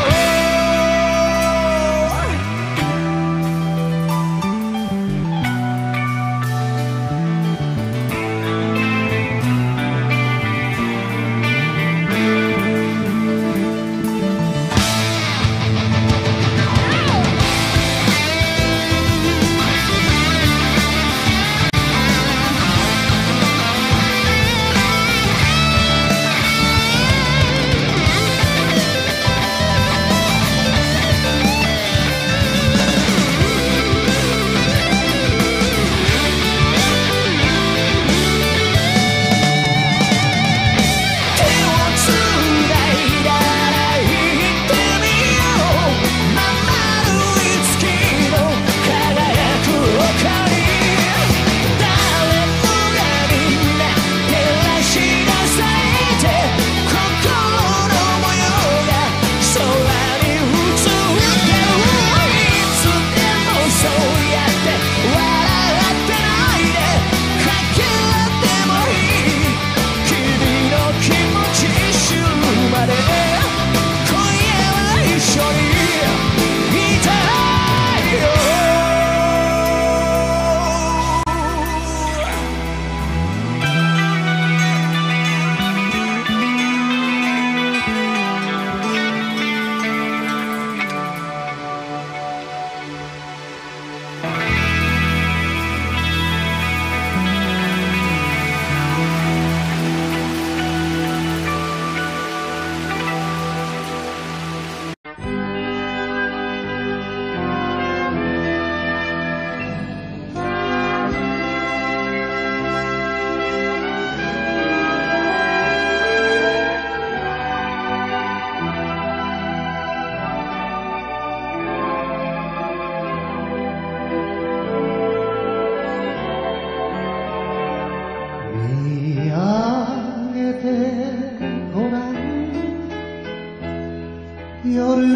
[SPEAKER 5] 夜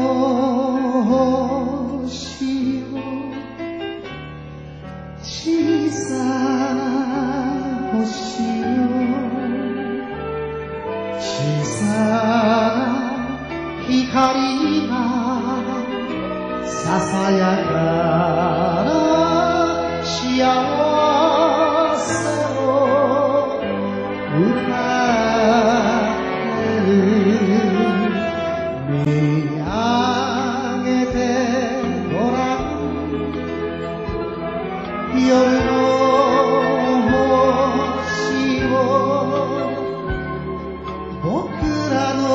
[SPEAKER 5] の星を小さな星を小さな光がささやかな幸せを歌ってる見上げてごらん夜の星を僕らの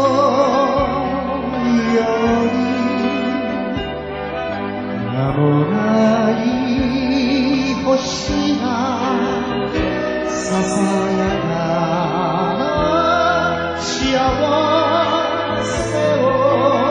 [SPEAKER 5] ように名もない星がささやかな幸せを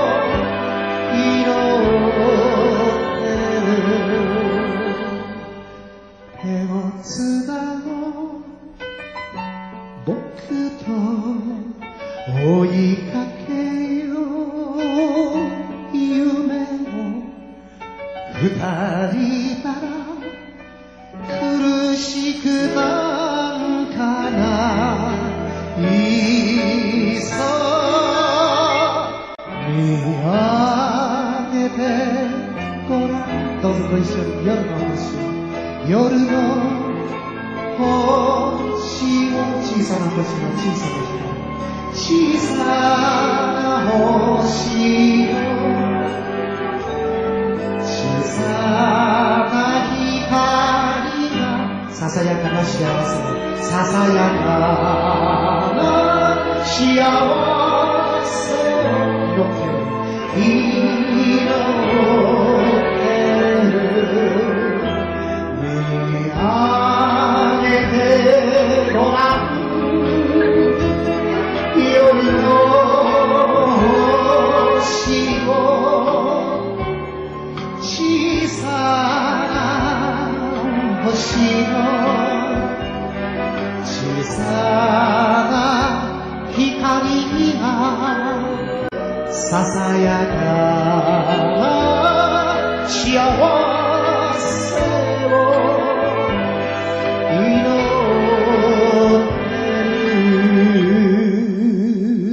[SPEAKER 5] 手をつなごう僕と追いかけよう夢を二人なら苦しくなんかないさ見上げてごらんどうぞご一緒に夜の星夜の星を小さな星の小さな光小さな星を小さな光がささやかな幸せささやかな幸せを祈ってる見上げてごらん夜の星りがささやか幸せを祈ってる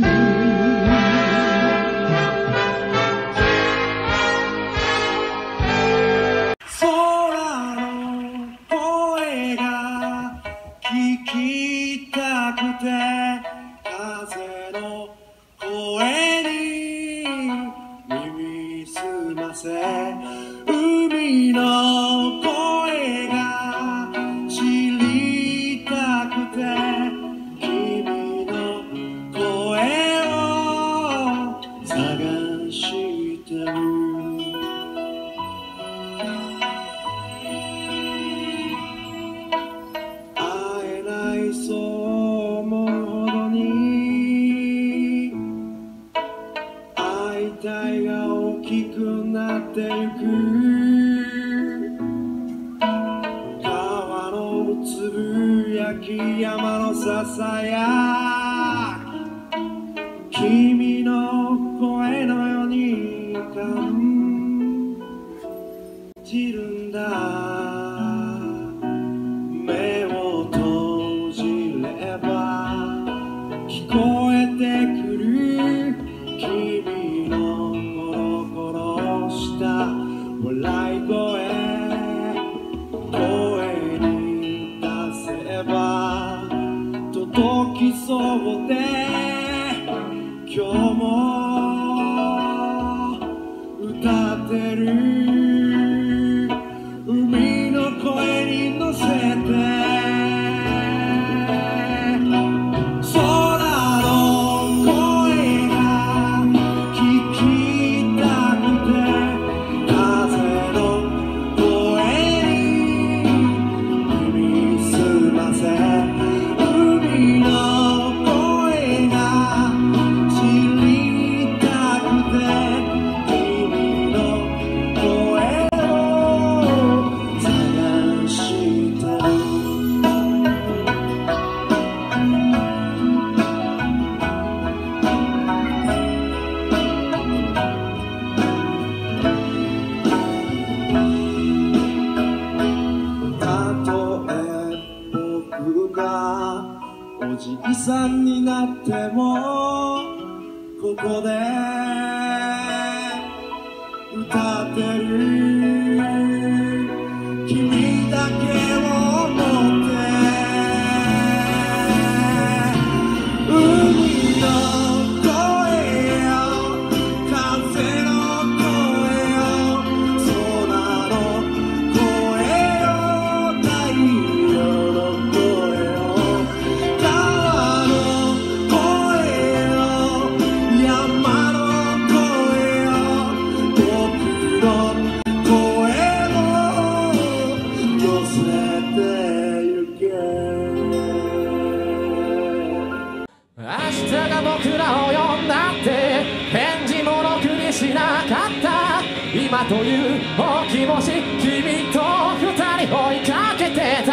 [SPEAKER 5] 空の声が聞きたくて風の声に耳すませ海の声が知りたくて君の声を探してる会えないそう思うほどに会いたいが大きくなってゆく川のつぶやき山のささやき君の声のように感じるんだ目を閉じれば聞こえてくる君のコロコロした笑い声声に出せば届きそうで今日も歌ってる海の声に乗せて空の声が聞きたくて風の声に耳すませ海の声が知りたくて君の声を探してるたとえ僕がおじいさんになってもここで歌ってる君だけを思って海の声よ風の声よ空の声よ太陽の声よ川の声よ山の声よ僕の声を寄せてゆけ
[SPEAKER 8] 明日が僕らを呼んだって返事もろくにしなかった今というお気持ち君と二人追いかけてた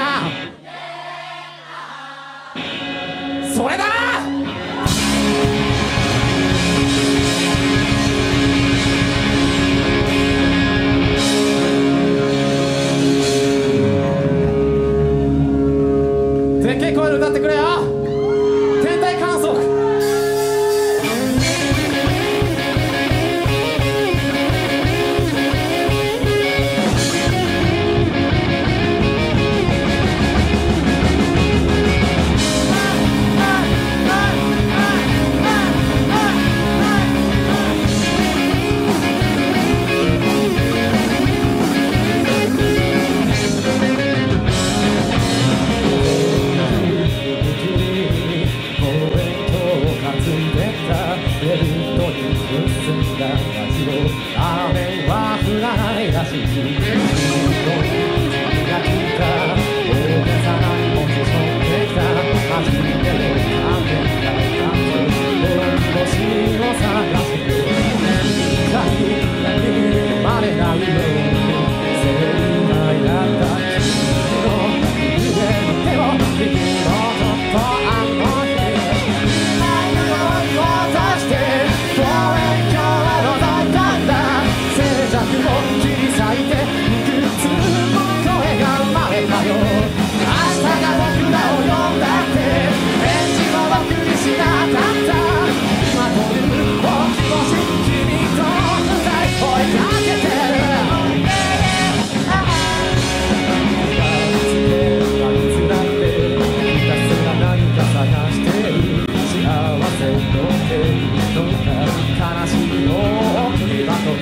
[SPEAKER 8] それだでっけえ声で歌ってくれよ天体観測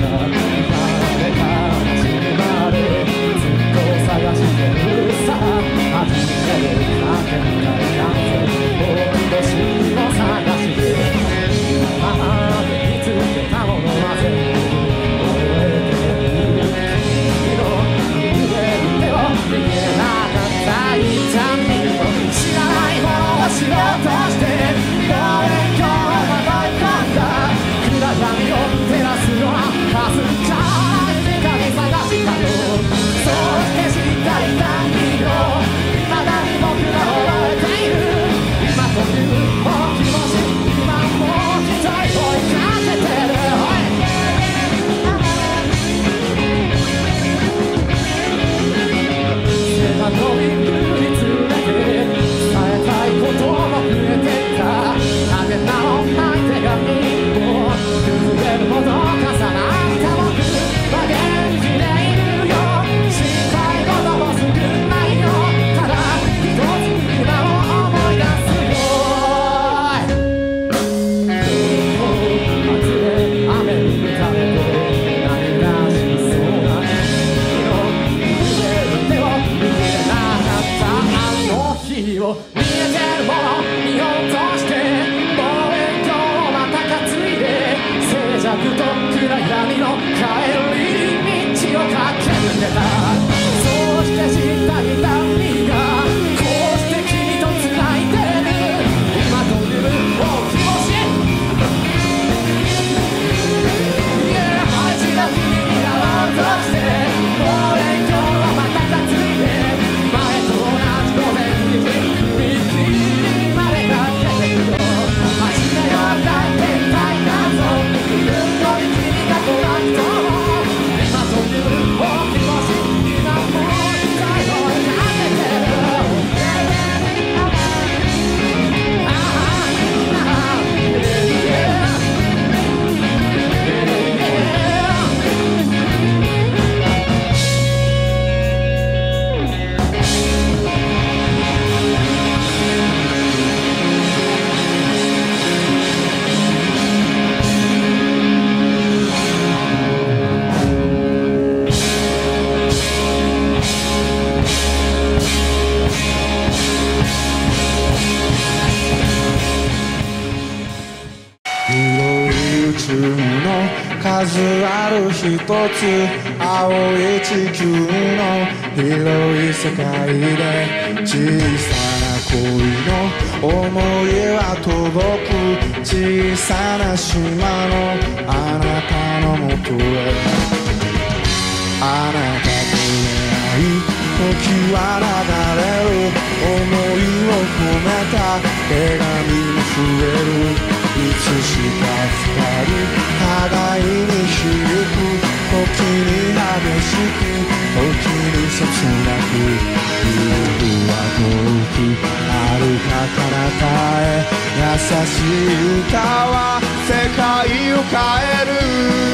[SPEAKER 4] 数ある一つ青い地球の広い世界で小さな恋の想いは届く小さな島のあなたのもとへあなたと出会い時は流れる想いを込めた手紙も増えるいつしか二人互いに響く時に激しく時に切なく夜は遠く遥か彼方へ優しい歌は世界を変える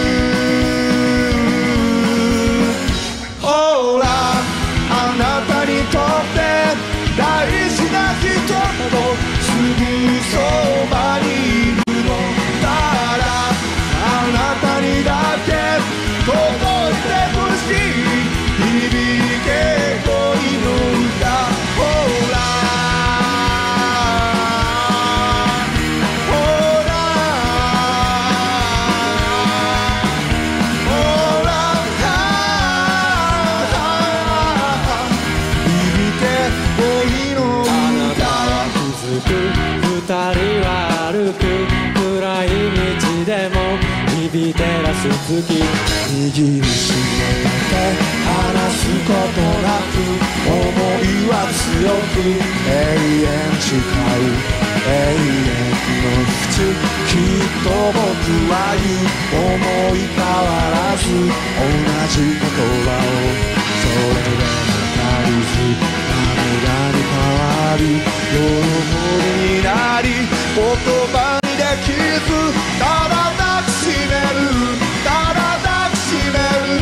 [SPEAKER 4] ほらあなたにとって大事な人のすぐそばにいるのだからあなたにだけ届いてほしい響け恋の歌ほらほらほら響け恋の歌
[SPEAKER 2] 二人は歩く暗い道でも響いてらす月
[SPEAKER 4] 握りしめて離すことなく想いは強く永遠誓う永遠の淵きっと僕は言う思い変わらず同じ言葉をそれでも足りず涙に変わり喜びになり言葉にできずただ抱きしめるただ抱きしめる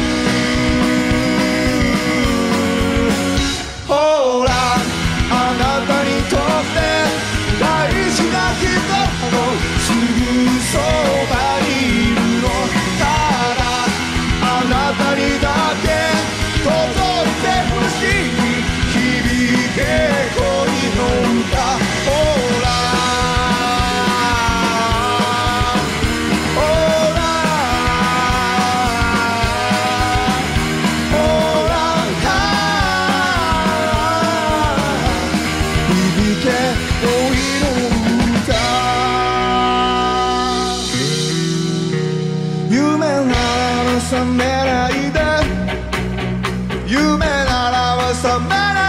[SPEAKER 4] ほらあなたにとって大事な人のすぐそばにいるのただめないで夢ならば覚めない